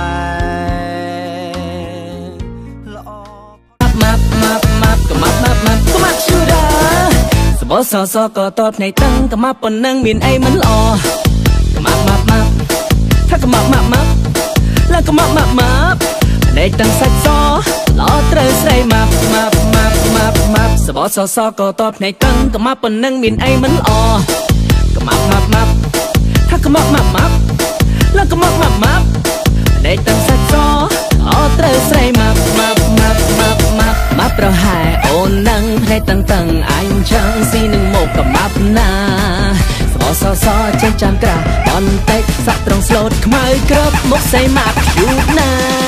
ហ៍ល្អម៉ាប់ម៉ាប់ម៉ាប់កម៉ាប់ម៉ាប់ម៉ាប់កម៉ាប់ឈូដាសបសសក៏តតភ្នែកតឹងកម៉ាប់ប៉ុណ្ណឹងមានអីមិនល្អកម៉ាប់ម៉ាប់ម៉ាប់ថាកម៉ាប់ម៉ាប់ម៉ាប់ឡើងកម៉ាប់ម៉ាប់ម៉ាប់ភ្នែកតឹងសាច់សល្អត្រូវស្រីម៉ាប់ម៉ាប់ម៉ាប់ម៉ាប់ម៉ាប់សបសសក៏តតភ្នែកតឹងកម៉ាប់ប៉ុណ្ណឹងមានអីមិនល្អកម៉ាប់ម៉ាប់ម៉ាប់ថាកម៉ាប់ម៉ាប់ម៉ាប់ឡើងកម៉ាប់ម៉ាប់ម៉ាប់ភ្នែកតឹងសាច់សល្អត្រូវស្រីម៉ាប់ម៉ាប់ម៉ាប់ម៉ាប់ម៉ាប់ម៉ាប់ប្រហែលអូននឹងភ្នែកតឹងតឹងអញចឹងស៊ីនឹងមកកម៉ាប់ណាសបសសចេះចាំក្រាស់បន្តិចសាក់ត្រង់ស្លូតខ្មៅក្របមុខស្អីម៉ាប់យូរណា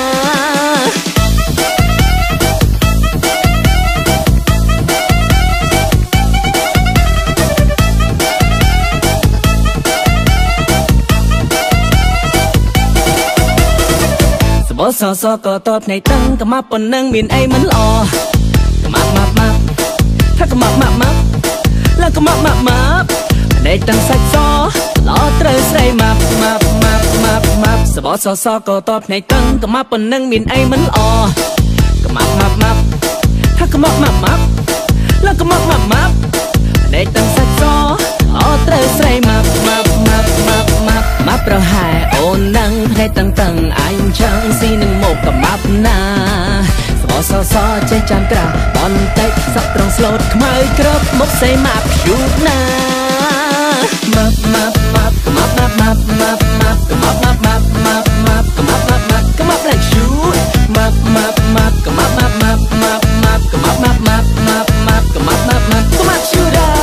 បសសក៏តតភ្នែកតឹងកម៉ាប់ប៉ុណ្ណឹងមានអីមិនល្អកម៉ាប់ម៉ាប់ម៉ាប់ថាកម៉ាប់ម៉ាប់ម៉ាប់ឡើងកម៉ាប់ម៉ាប់ម៉ាប់ភ្នែកតឹងសាច់សល្អត្រូវស្រីម៉ាប់ម៉ាប់ម៉ាប់ម៉ាប់ម៉ាប់សបសសក៏តតភ្នែកតឹងកម៉ាប់ប៉ុណ្ណឹងមានអីមិនល្អកម៉ាប់ម៉ាប់ម៉ាប់ថាកម៉ាប់ម៉ាប់ម៉ាប់ឡើងកម៉ាប់ម៉ាប់ម៉ាប់ភ្នែកតឹងសាច់សល្អត្រូវស្រីម៉ាប់ម៉ាប់ម៉ាប់ម៉ាប់ម៉ាប់ម៉ាប់ប្រហែលអូននឹងភ្នែកតឹងតឹងអញចឹងស៊ីនឹងមកកម៉ាប់ណាសបសសចេះចាំក្រាស់បន្តិចសាក់ត្រង់ស្លូតខ្មៅក្របមុខស្អីម៉ាប់យូរណាម៉ាប់ម៉ាប់ម៉ាប់កម៉ាប់ម៉ាប់ម៉ាប់ម៉ាប់ម៉ាប់កម៉ាប់ម៉ាប់ម៉ាប់ម៉ាប់ម៉ាប់កម៉ាប់ម៉ាប់ម៉ាប់កម៉ាប់ឡើងយូរម៉ាប់ម៉ាប់ម៉ាប់កម៉ាប់ម៉ាប់ម៉ាប់ម៉ាប់ម៉ាប់កម៉ាប់ម៉ាប់ម៉ាប់ម៉ាប់ម៉ាប់កម៉ាប់ម៉ាប់ម៉ាប់កម៉ាប់យូរណា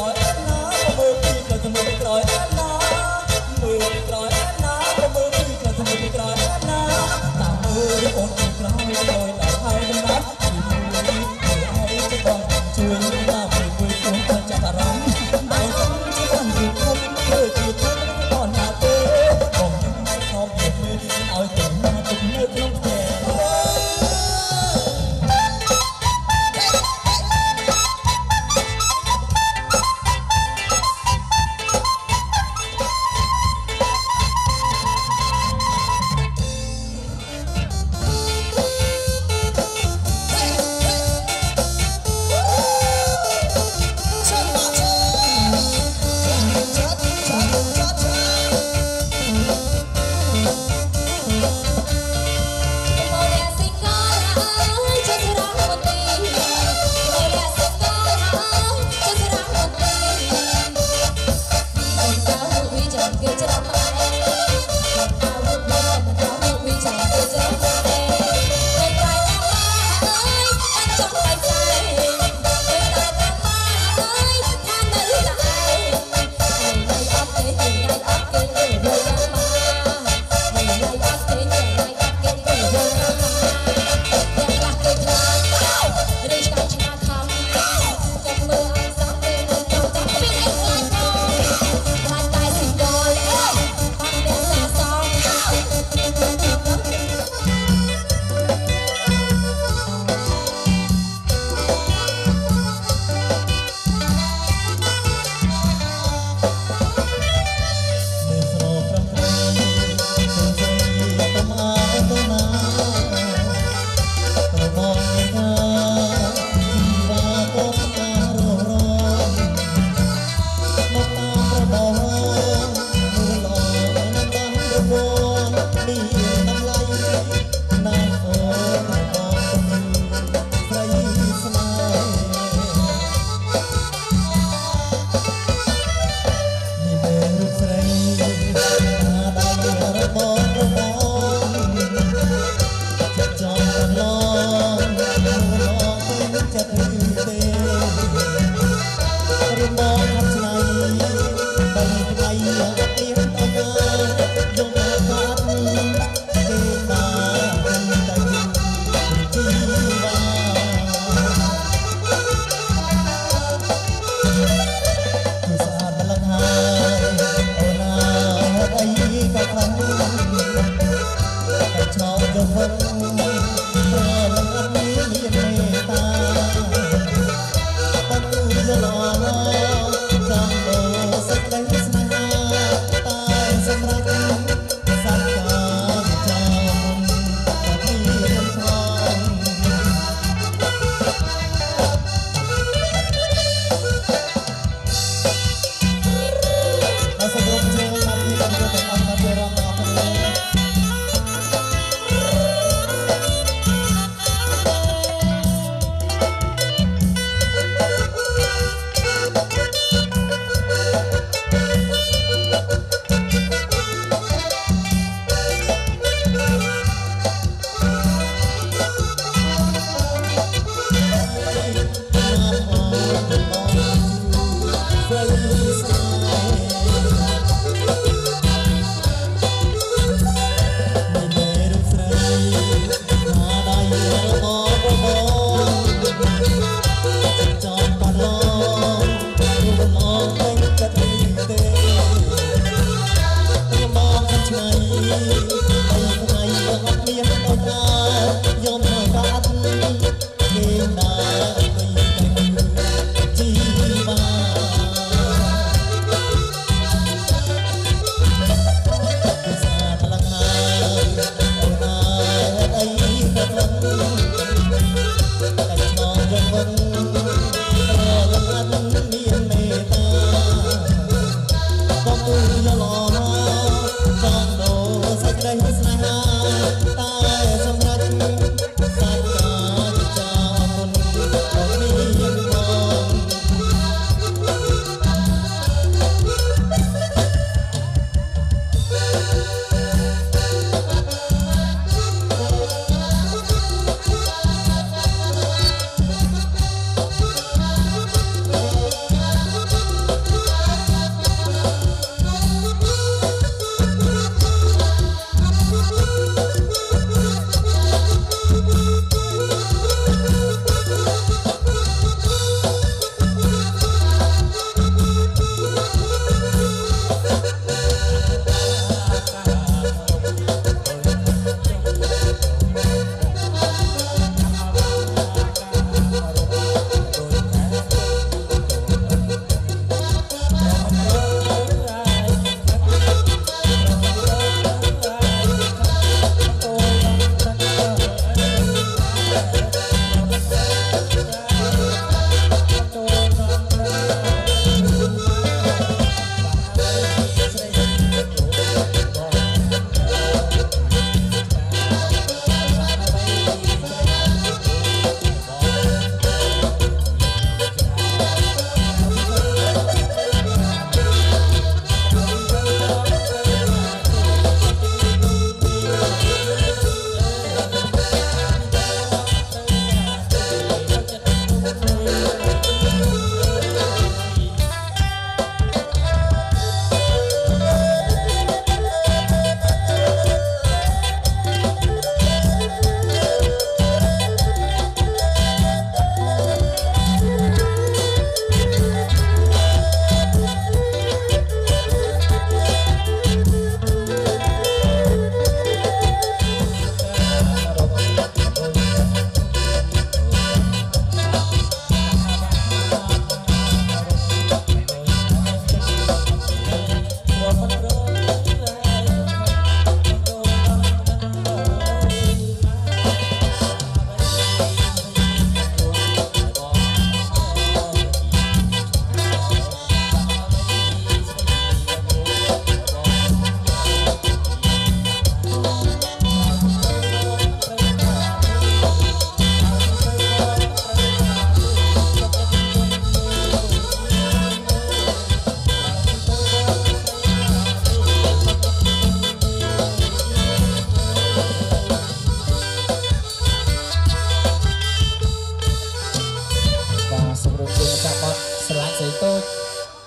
อยนะมือพี่กระทำมือไปกรอยนะมือไปกรอยนะมือพี่กระทำมือไปกรอยนะตามมือโอนกรอยโดยหลายให้มันรักที่มือนี้มือไอ้จะต้องช่วยหน้ามือมือผมก็จะกระรังเอาสักที่ท่านอยู่คงเพื่อที่ท่านก่อนหน้าเต้ผมยังชอบเก็บมือเอาเก็บมาตุกเนื้อต้องแก่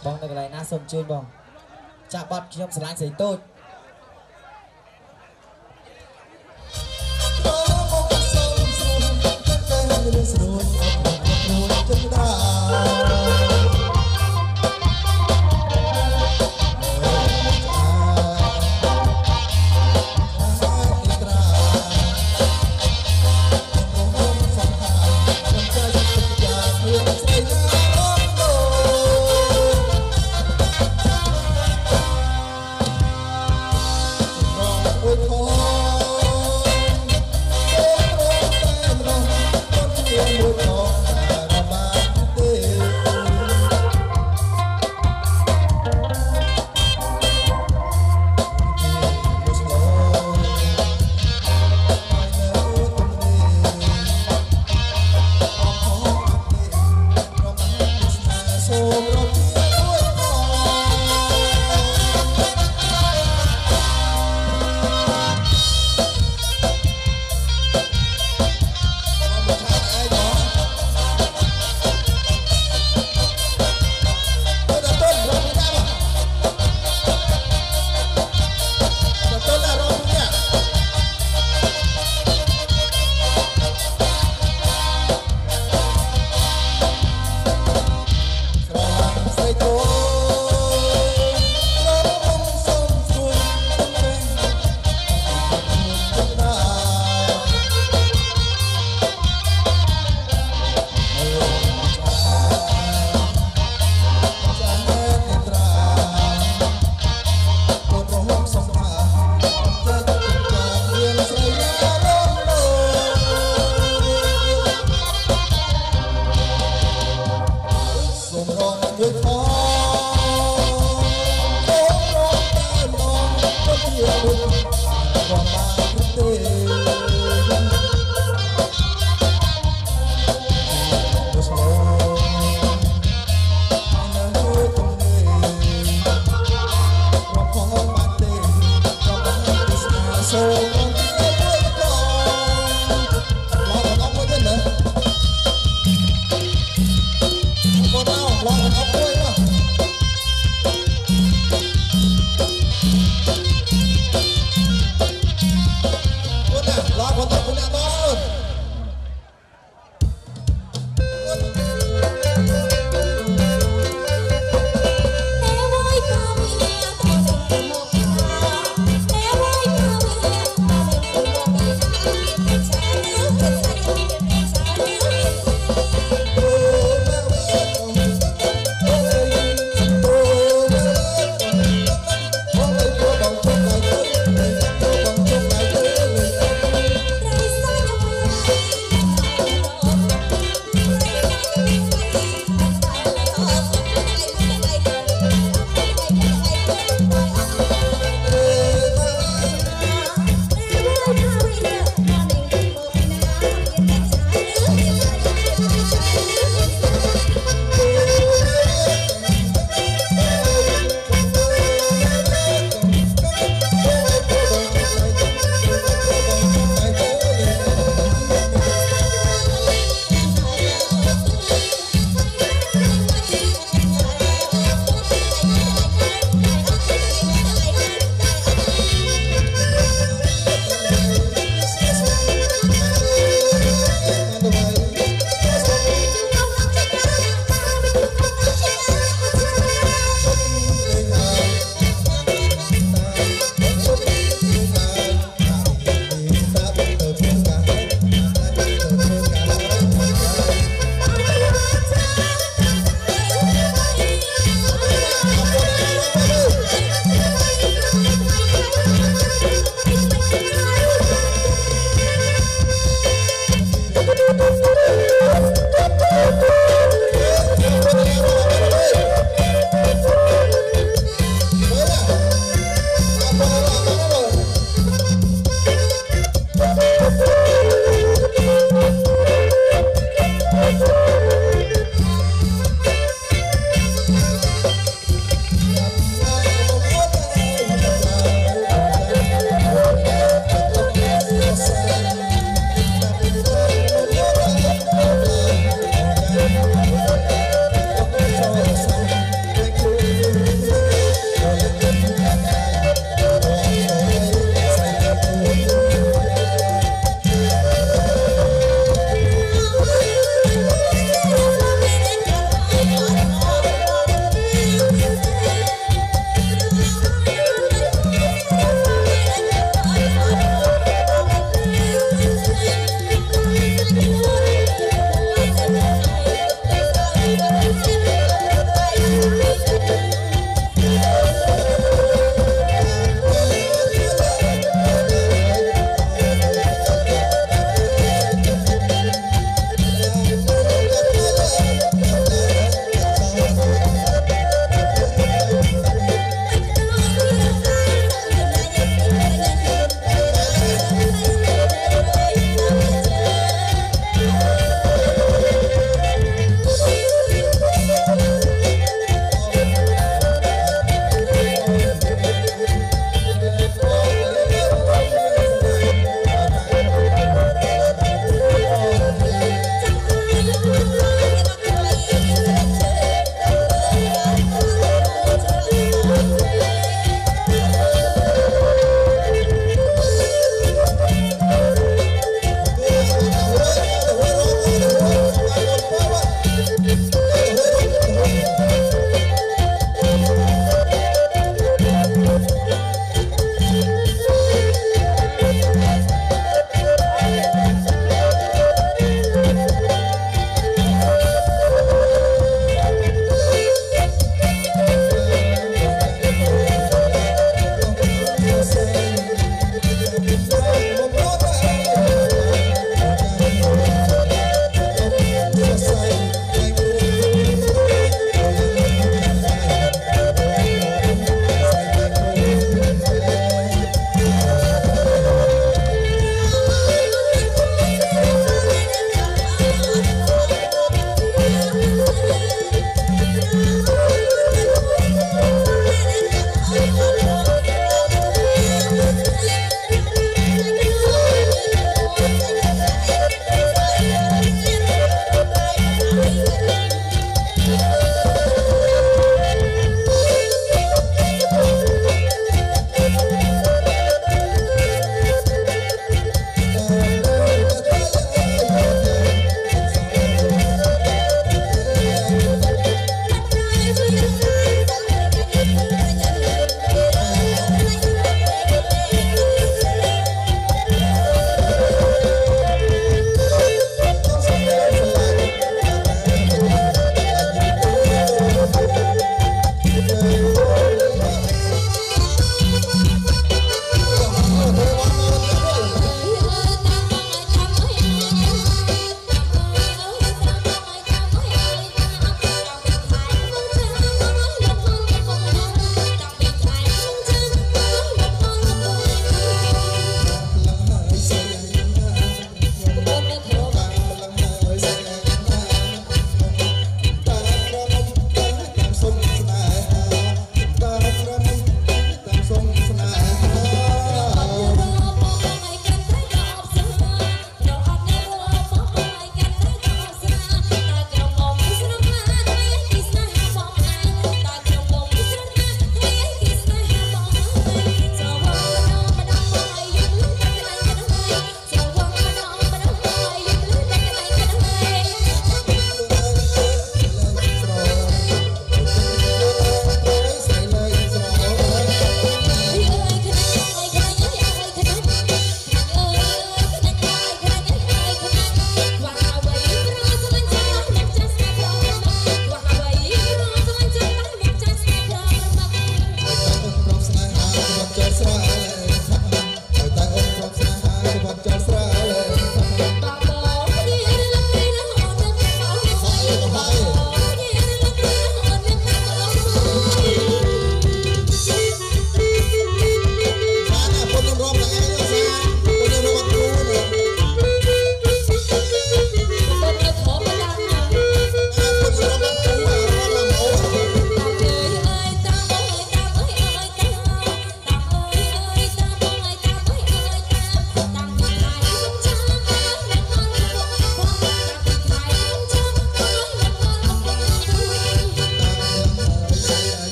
បងនៅកន្លែងណាសូមជួយបងចាក់បត់ខ្ញុំស្រឡាញ់ស្រីតូចស្រួលស្រួលចិត្តដាHãy subscribe cho kênh Ghiền Mì Gõ để không bỏ lỡ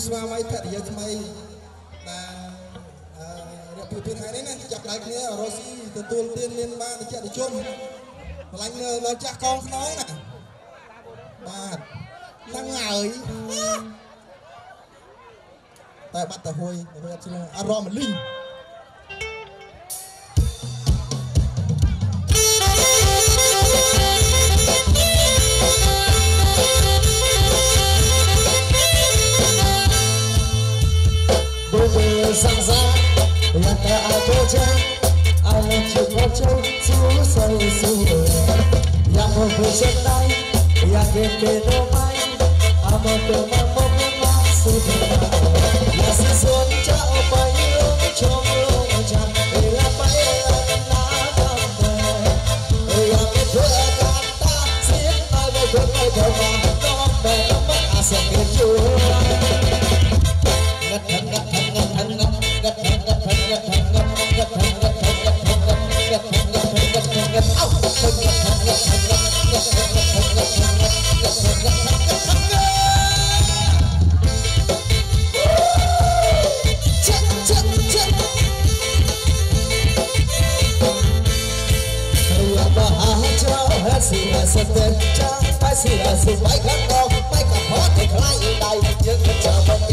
ស្វាមីភរិយាថ្មីដែលរកពីពីថ្ងៃនេះណាចាប់ដៃគ្នារស់ស៊ីទទួលទានមានបានតិចតិចជុំឆ្លាញ់នៅដល់ចាស់កងខ្នងណាបាទហ្នឹងហើយតែបាត់ទៅហួយទៅអត់ឆ្លងអរមលីង Sang sang, yang tak ada jam, alam cukup jauh, susah susah. Yang mau bersenai, yang kena main, amal teman mau masuk. Yang sesuatu jauh payung, congong jam, yang payung nak gambar. Yang berkata siap ada berkata, nombor nombor asal kejuan. Hãy subscribe cho kênh Ghiền Mì Gõ để không bỏ lỡ những video hấp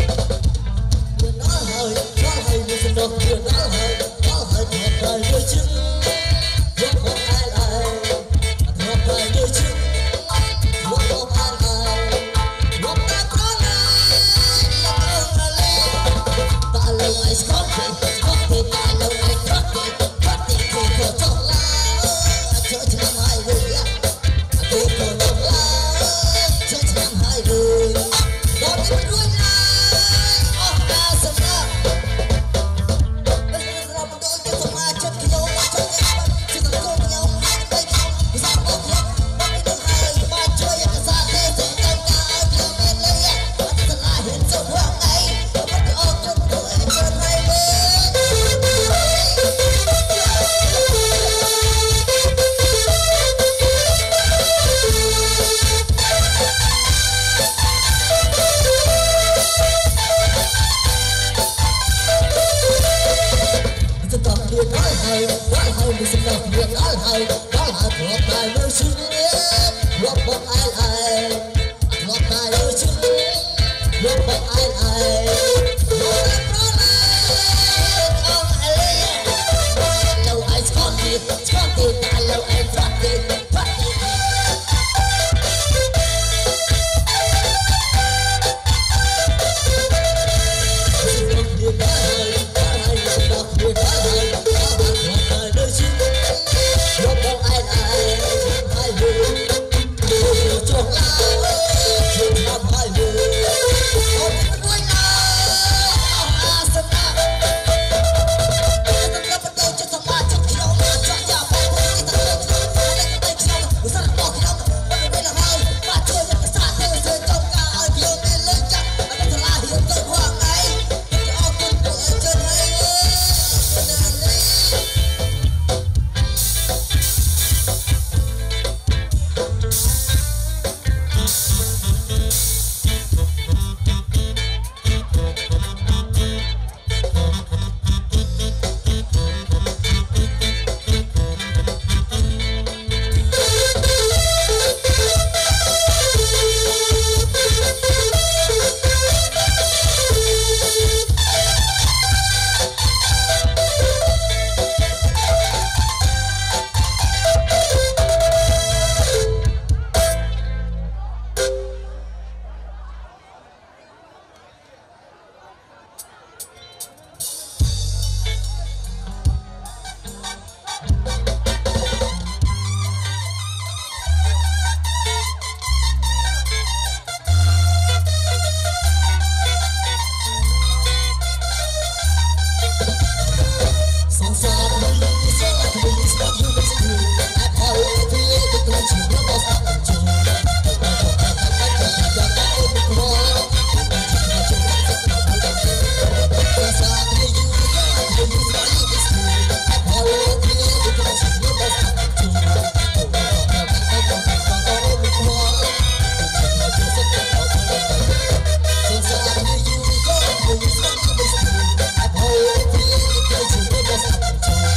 Hãy subscribe cho kênh Ghiền Mì Gõ để không bỏ lỡ những video hấp dẫn. จะต้องเรียนได้ให้ได้ให้ไม่สำนักเรียนได้ให้ได้ให้กลับไปเลยชีวิตรบบอกไอ้ไอ้กลับไปเลยชีวิตรบบอกไอ้ไอ้รบบอกไอ้เอาไอ้เราไอ้สกอตตี้สกอตตี้ตายเราไอ้ฟัดตี้ฟัดตี้Just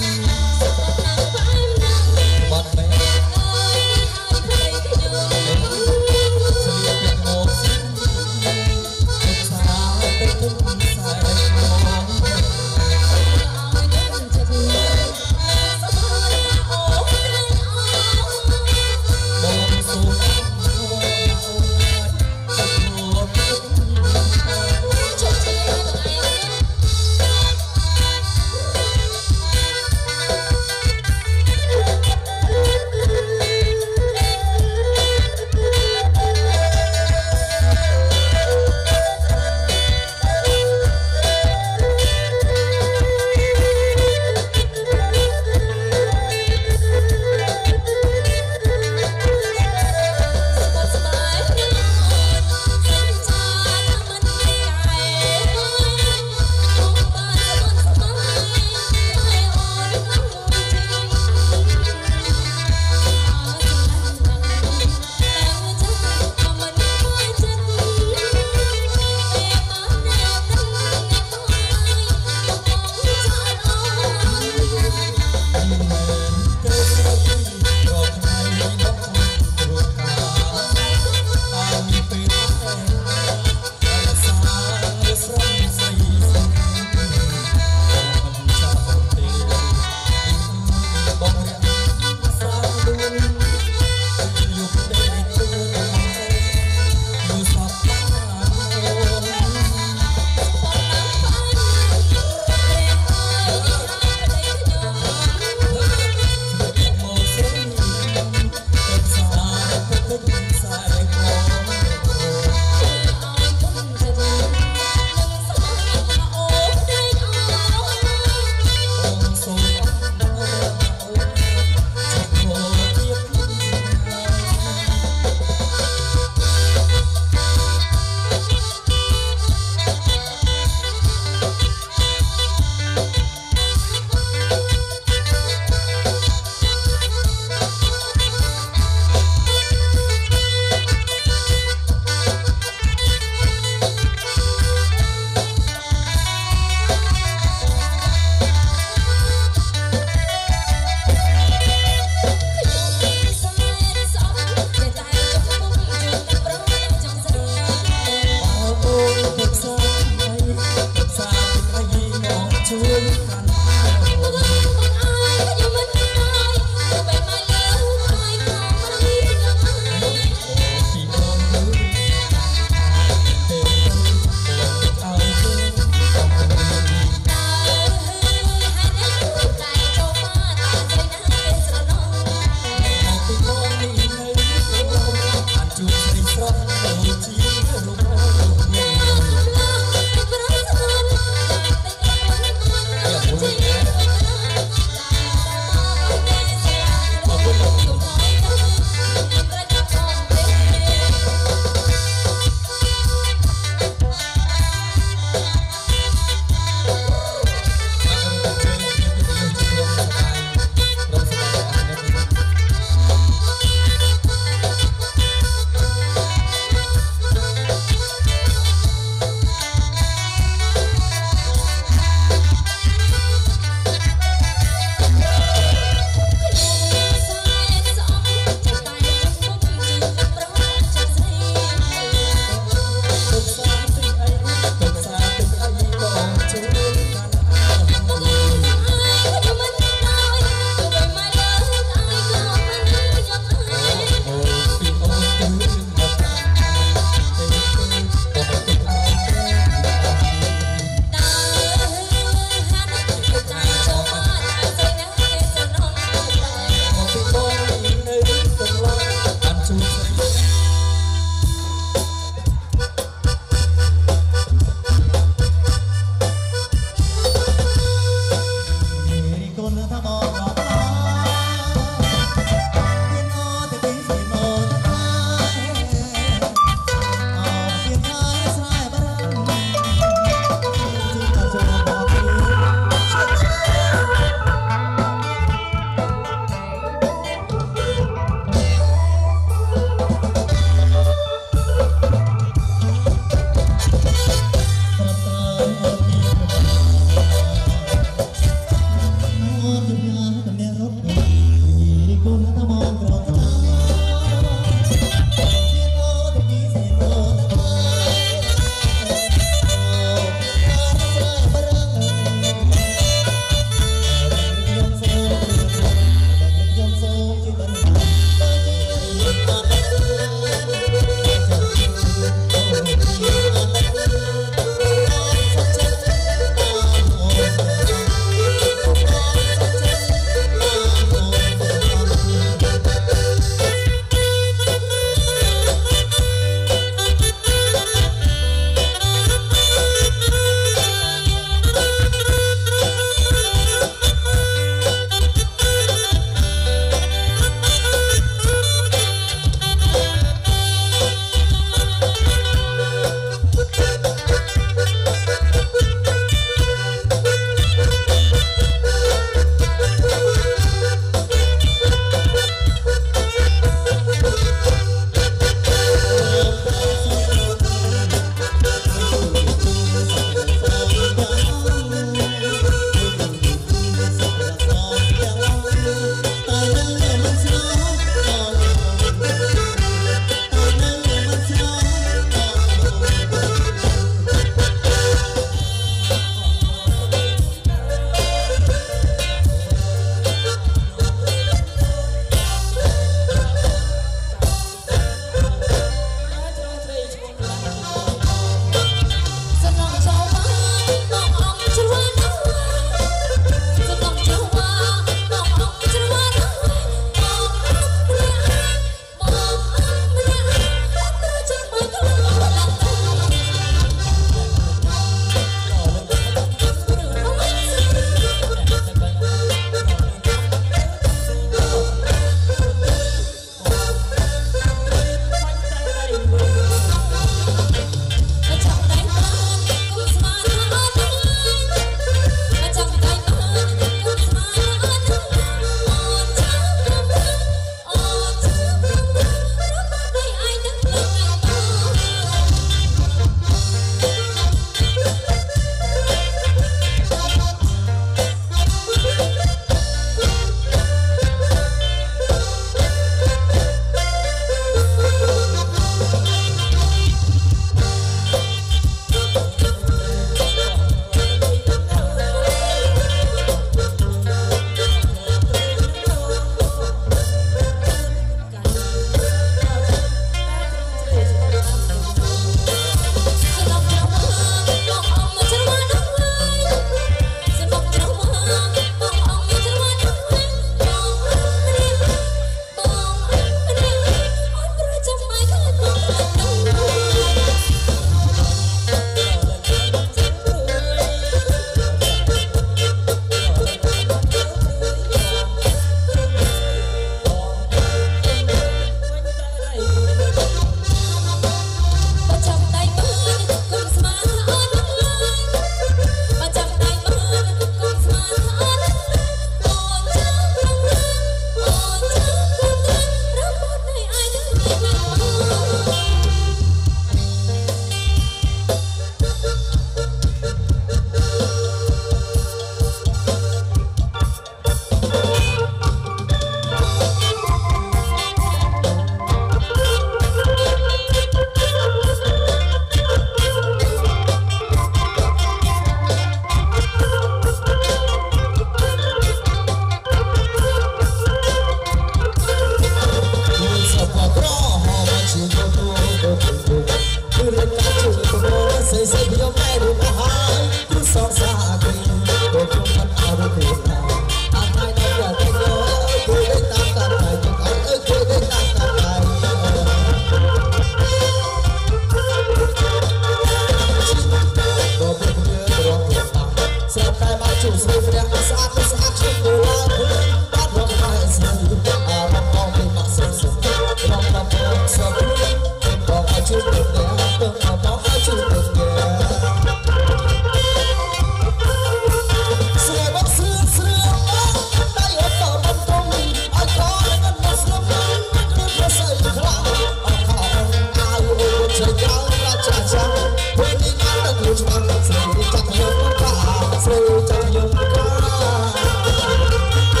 Hãy subscribe cho kênh Ghiền Mì Gõ để không bỏ lỡ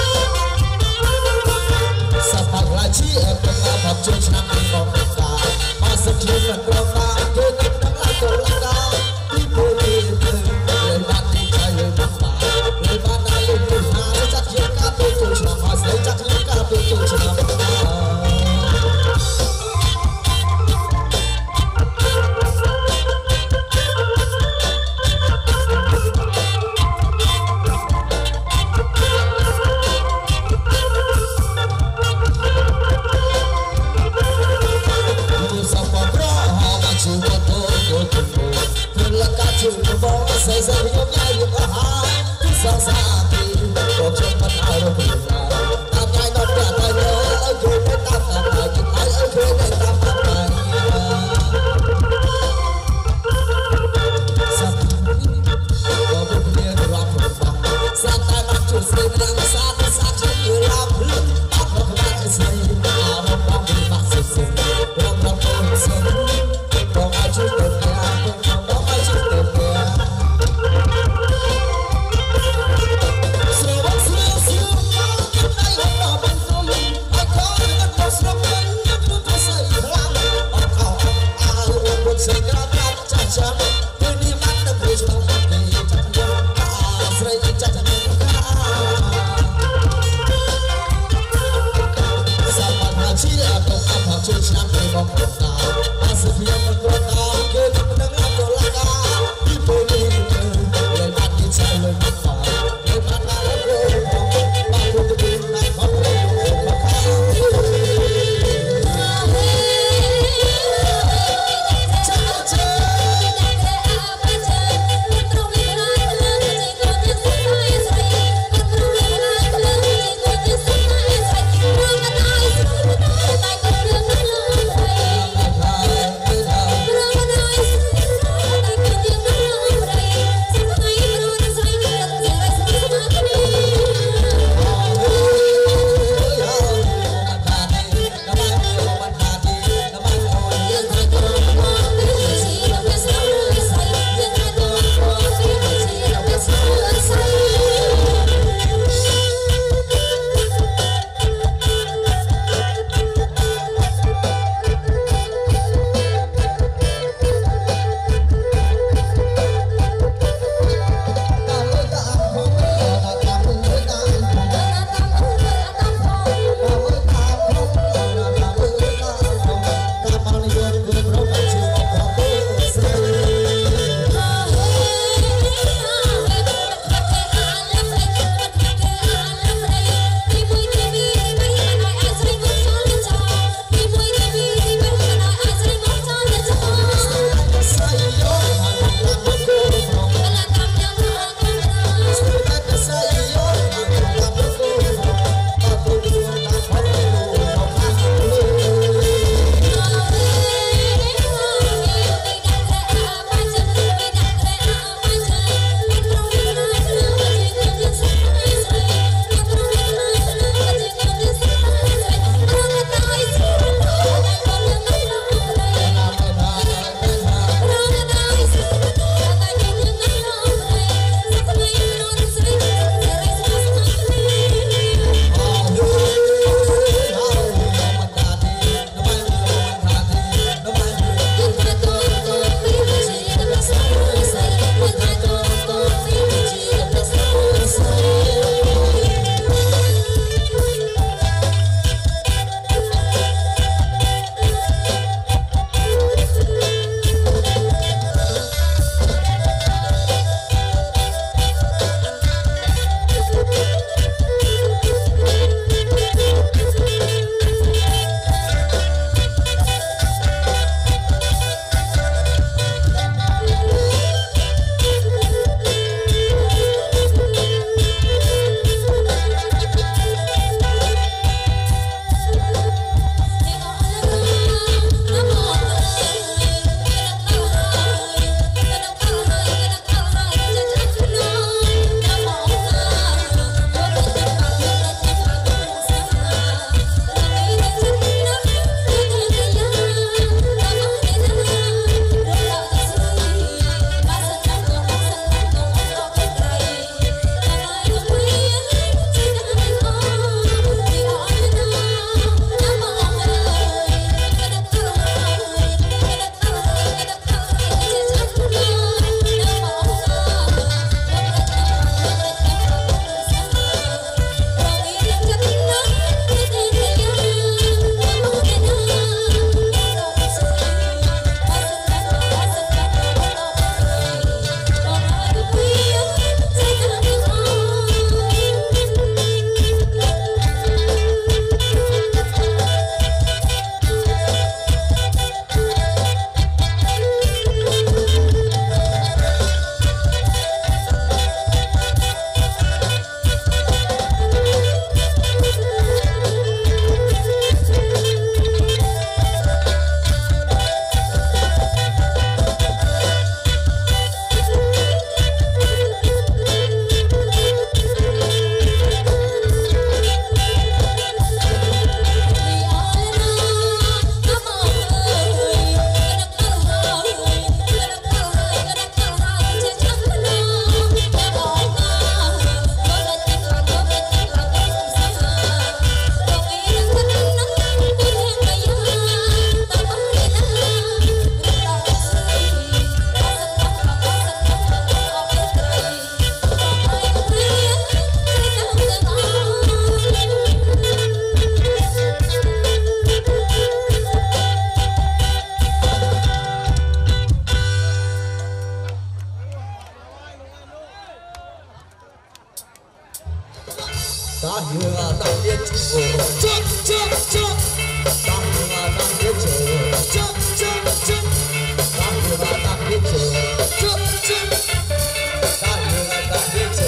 ta hương đang biết chờ chớp chớp chớp ta hương đang biết chờ chớp chớp chớp ta hương đang biết chờ chớp chớp ta hương đang biết chờ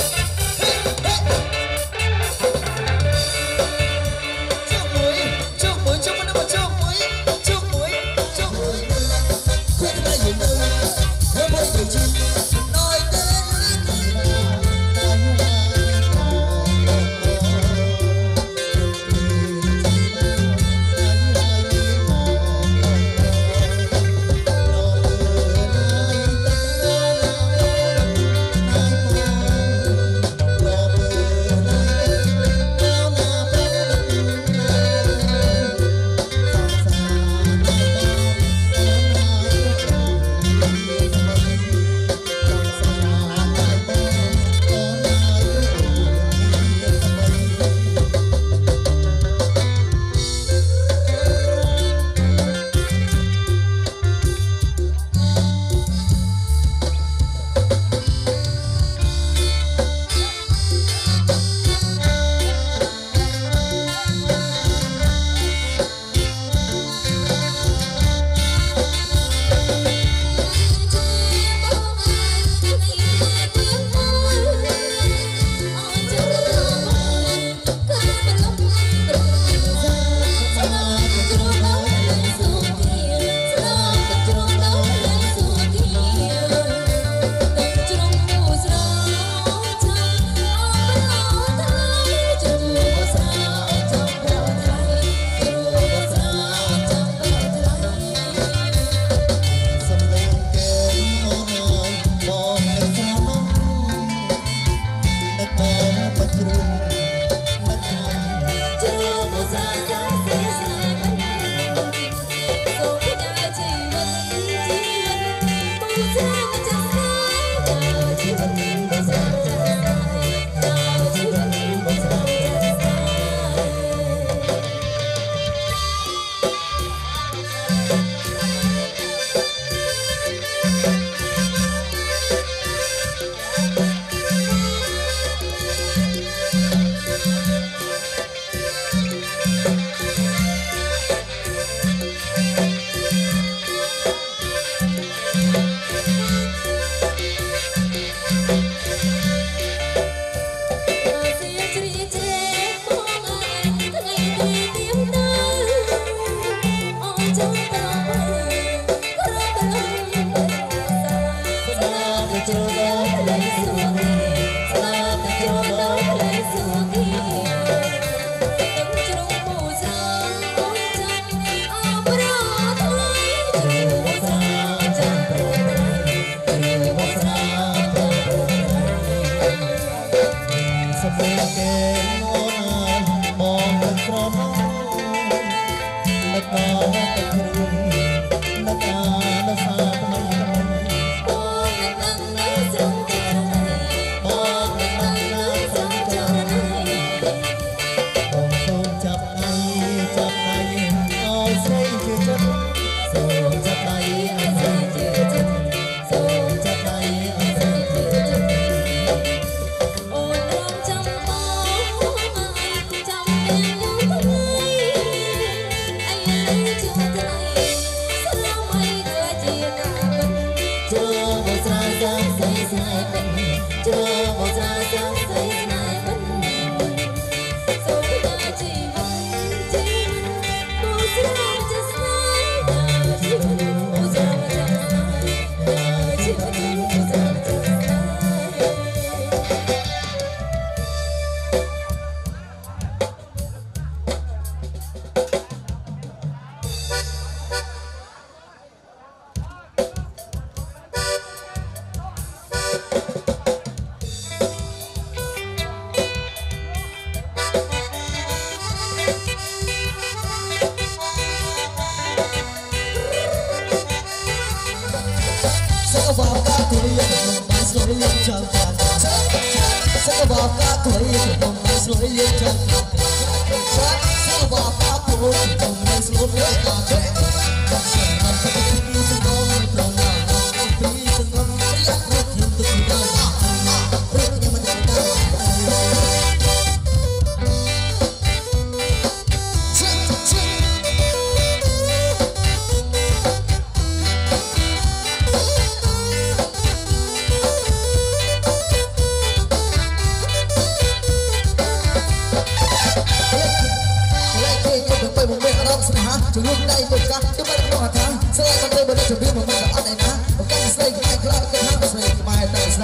chớp muối chớp muối chớp nó mà chớp muối chớp muối chớp muối quên cái gì đâu nó mới được chi nói đến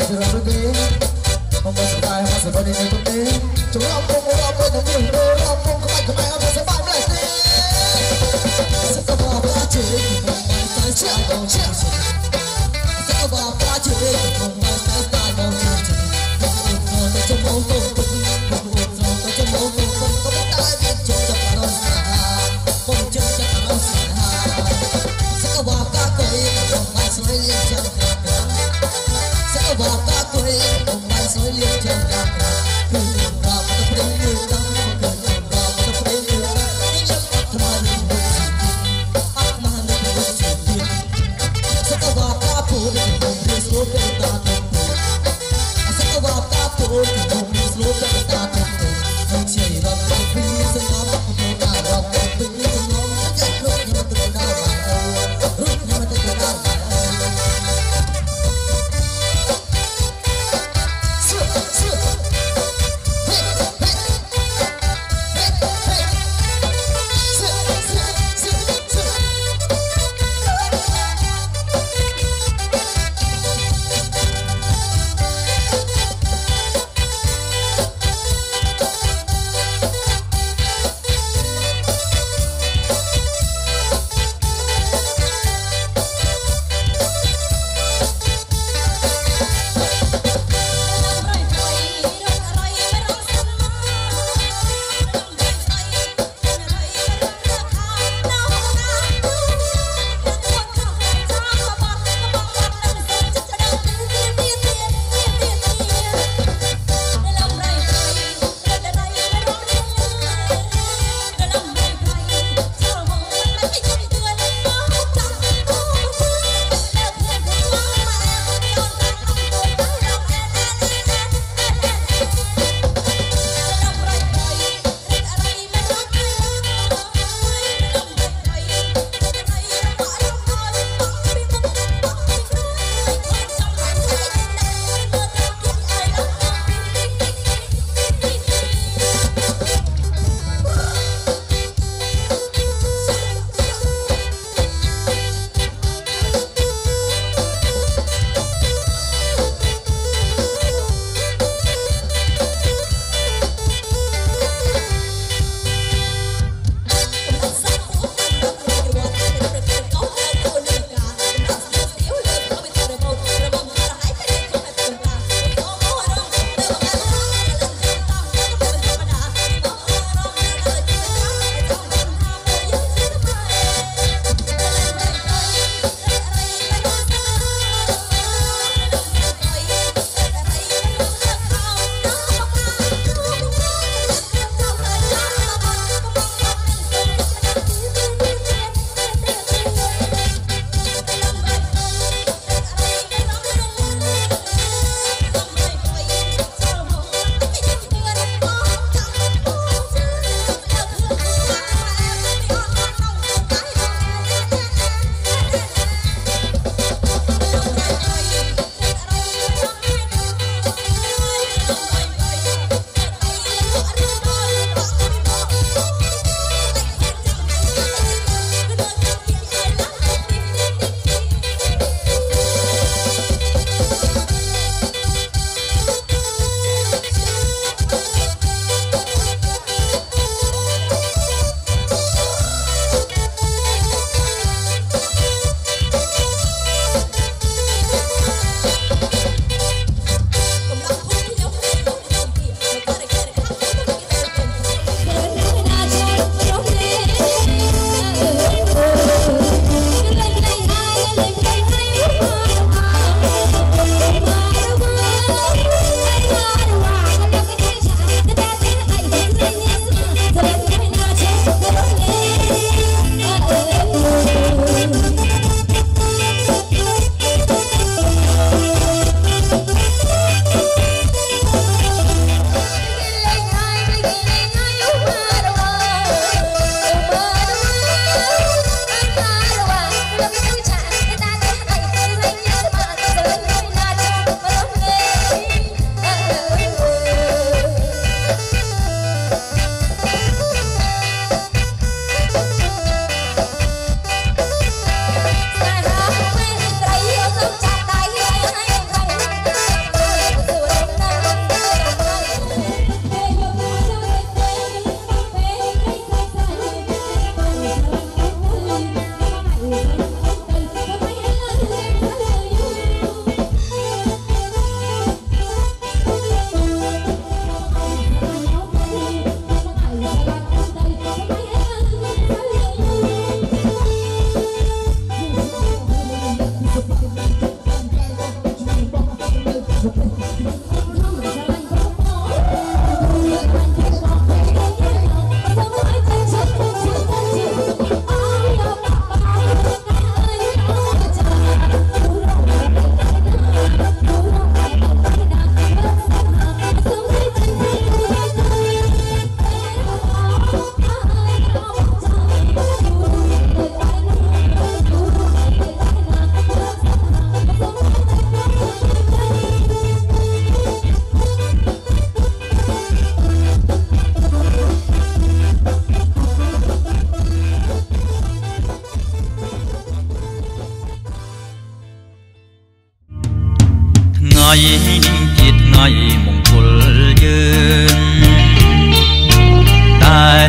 masih rambut ini Membuat sepai masih body ini penting Cuma rampung, rampung, rampung, rampung Kemai-kemai apa sepai mesti Setelah baca Membuat saya dong ciasi Setelah baca Membuat saya dong ciasi Membuat saya cuma untuk Membuat saya cuma untuk Membuat saya cuma untuk Membuat saya cuma untuk Setelah baca Membuat saya cuma Hãy subscribe cho kênh Ghiền Mì Gõ để không bỏ lỡ những video hấp dẫn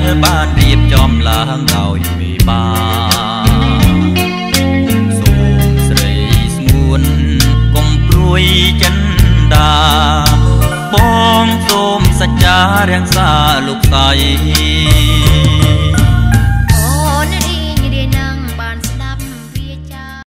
បានរៀបចំឡើងដោយមេបាសូមស្រីស្ងួនកុំព្រួយចិនដាបងសូមសច្ចារាំងសាលោកស្រី